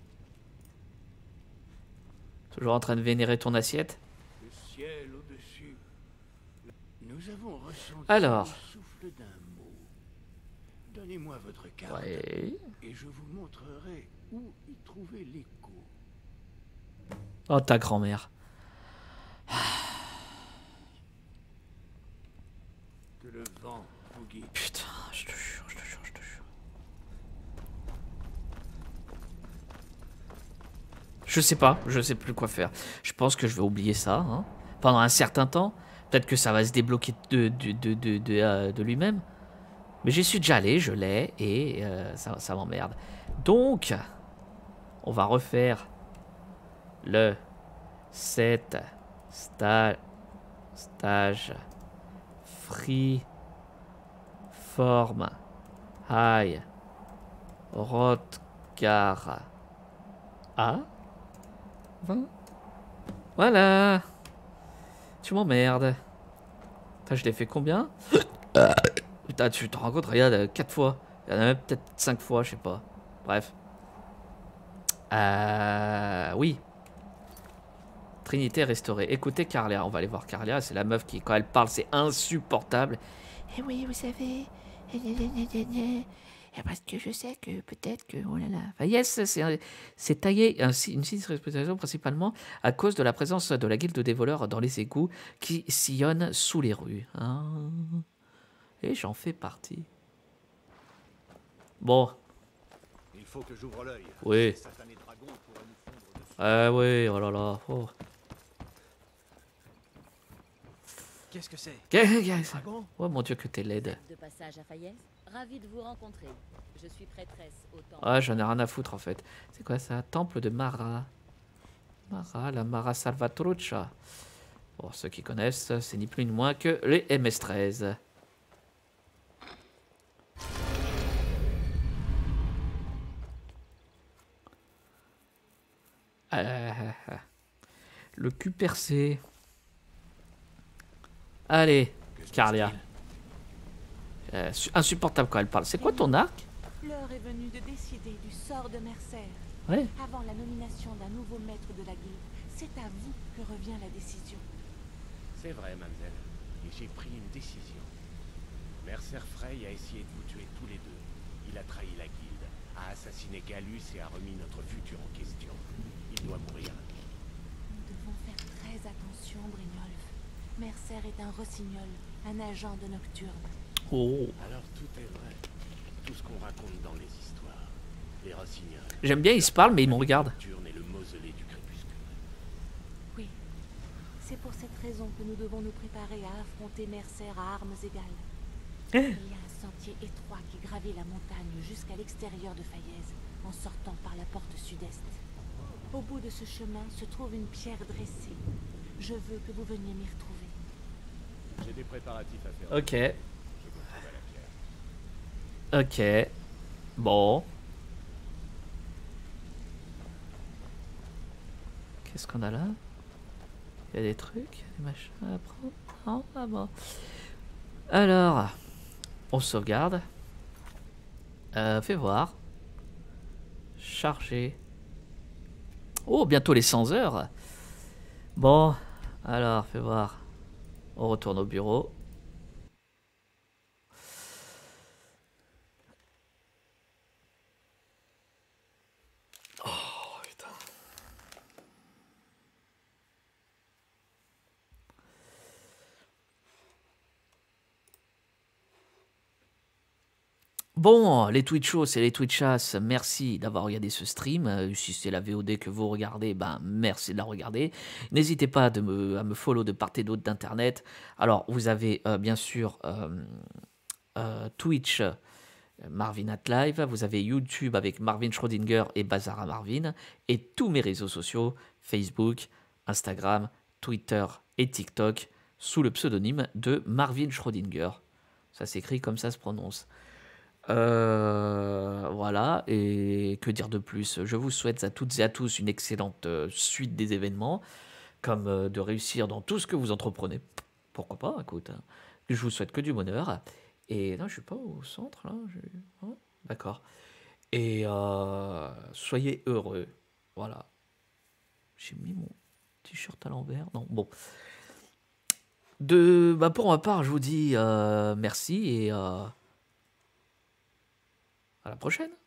Toujours en train de vénérer ton assiette. Le ciel au-dessus. Nous avons ressenti Alors. le souffle d'un mot. Donnez-moi votre carte. Ouais. Et je vous montrerai où y trouver l'écho. Oh, ta grand-mère. Que le vent vous guide. Putain, je te jure, je te jure, je te jure. Je sais pas, je sais plus quoi faire. Je pense que je vais oublier ça, hein, pendant un certain temps. Peut-être que ça va se débloquer de lui-même. Mais j'y suis déjà allé, je l'ai, et ça m'emmerde. Donc, on va refaire le 7 stage free form high Rotgar A 20. Voilà. Tu m'emmerdes. Je l'ai fait combien? Putain, tu te rends compte, regarde, 4 fois. Il y en a même peut-être 5 fois, je sais pas. Bref. Oui. Trinité restaurée. Écoutez Carlia, on va aller voir Carlia. C'est la meuf qui, quand elle parle, c'est insupportable. Et oui, vous savez. Parce que je sais que peut-être que... Oh là là. Enfin, yes, c'est taillé une sinistre réputation principalement à cause de la présence de la guilde des voleurs dans les égouts qui sillonnent sous les rues. Hein. Et j'en fais partie. Bon. Il faut que j'ouvre l'œil. Oui. Oui, oh là là. Oh. Qu'est-ce que c'est? Oh mon dieu que t'es laide. De passage à Fayez, ravi de vous rencontrer. Je suis prêtresse au temple. Ah, j'en ai rien à foutre en fait. C'est quoi ça? Temple de Mara. Mara, la Mara Salvatrucha. Pour ceux qui connaissent, c'est ni plus ni moins que les MS-13. Le cul percé. Allez, Carlia. Insupportable quand elle parle. C'est quoi ton arc? L'heure est venue de décider du sort de Mercer. Ouais. Avant la nomination d'un nouveau maître de la guilde, c'est à vous que revient la décision. C'est vrai, mademoiselle. Et j'ai pris une décision. Mercer Frey a essayé de vous tuer tous les deux. Il a trahi la guilde, a assassiné Gallus et a remis notre futur en question. Il doit mourir. Nous devons faire très attention, Brynjolf. Mercer est un rossignol, un agent de Nocturne. Oh. Alors tout est vrai. Tout ce qu'on raconte dans les histoires. Les rossignols. J'aime bien, il se parle, mais il me regarde. Nocturne et le mausolée du crépuscule. Oui. C'est pour cette raison que nous devons nous préparer à affronter Mercer à armes égales. Il y a un sentier étroit qui gravit la montagne jusqu'à l'extérieur de Faillaise, en sortant par la porte sud-est. Au bout de ce chemin se trouve une pierre dressée. Je veux que vous veniez m'y retrouver. J'ai des préparatifs à faire. Ok. Je me trouve à la pierre. Ok. Bon. Qu'est-ce qu'on a là? Il y a des trucs, des machins à prendre. Non, ah bon. Alors, on sauvegarde. Fais voir. Charger. Oh, bientôt les 100 heures. Bon, alors, fais voir. On retourne au bureau. Oh, putain. Bon, les Twitchos et les Twitchas, merci d'avoir regardé ce stream. Si c'est la VOD que vous regardez, ben merci de la regarder. N'hésitez pas à me follow de part et d'autre d'internet. Alors, vous avez bien sûr Twitch, Marvin at Live, vous avez YouTube avec Marvin Schrödinger et Bazara Marvin, et tous mes réseaux sociaux, Facebook, Instagram, Twitter et TikTok, sous le pseudonyme de Marvin Schrödinger. Ça s'écrit comme ça se prononce. Voilà, et que dire de plus? Je vous souhaite à toutes et à tous une excellente suite des événements, comme de réussir dans tout ce que vous entreprenez. Pourquoi pas, écoute. Hein. Je vous souhaite que du bonheur. Et non, je suis pas au centre là. Oh, d'accord. Et soyez heureux. Voilà. J'ai mis mon t-shirt à l'envers. Non, bon. Pour ma part, je vous dis merci et à la prochaine.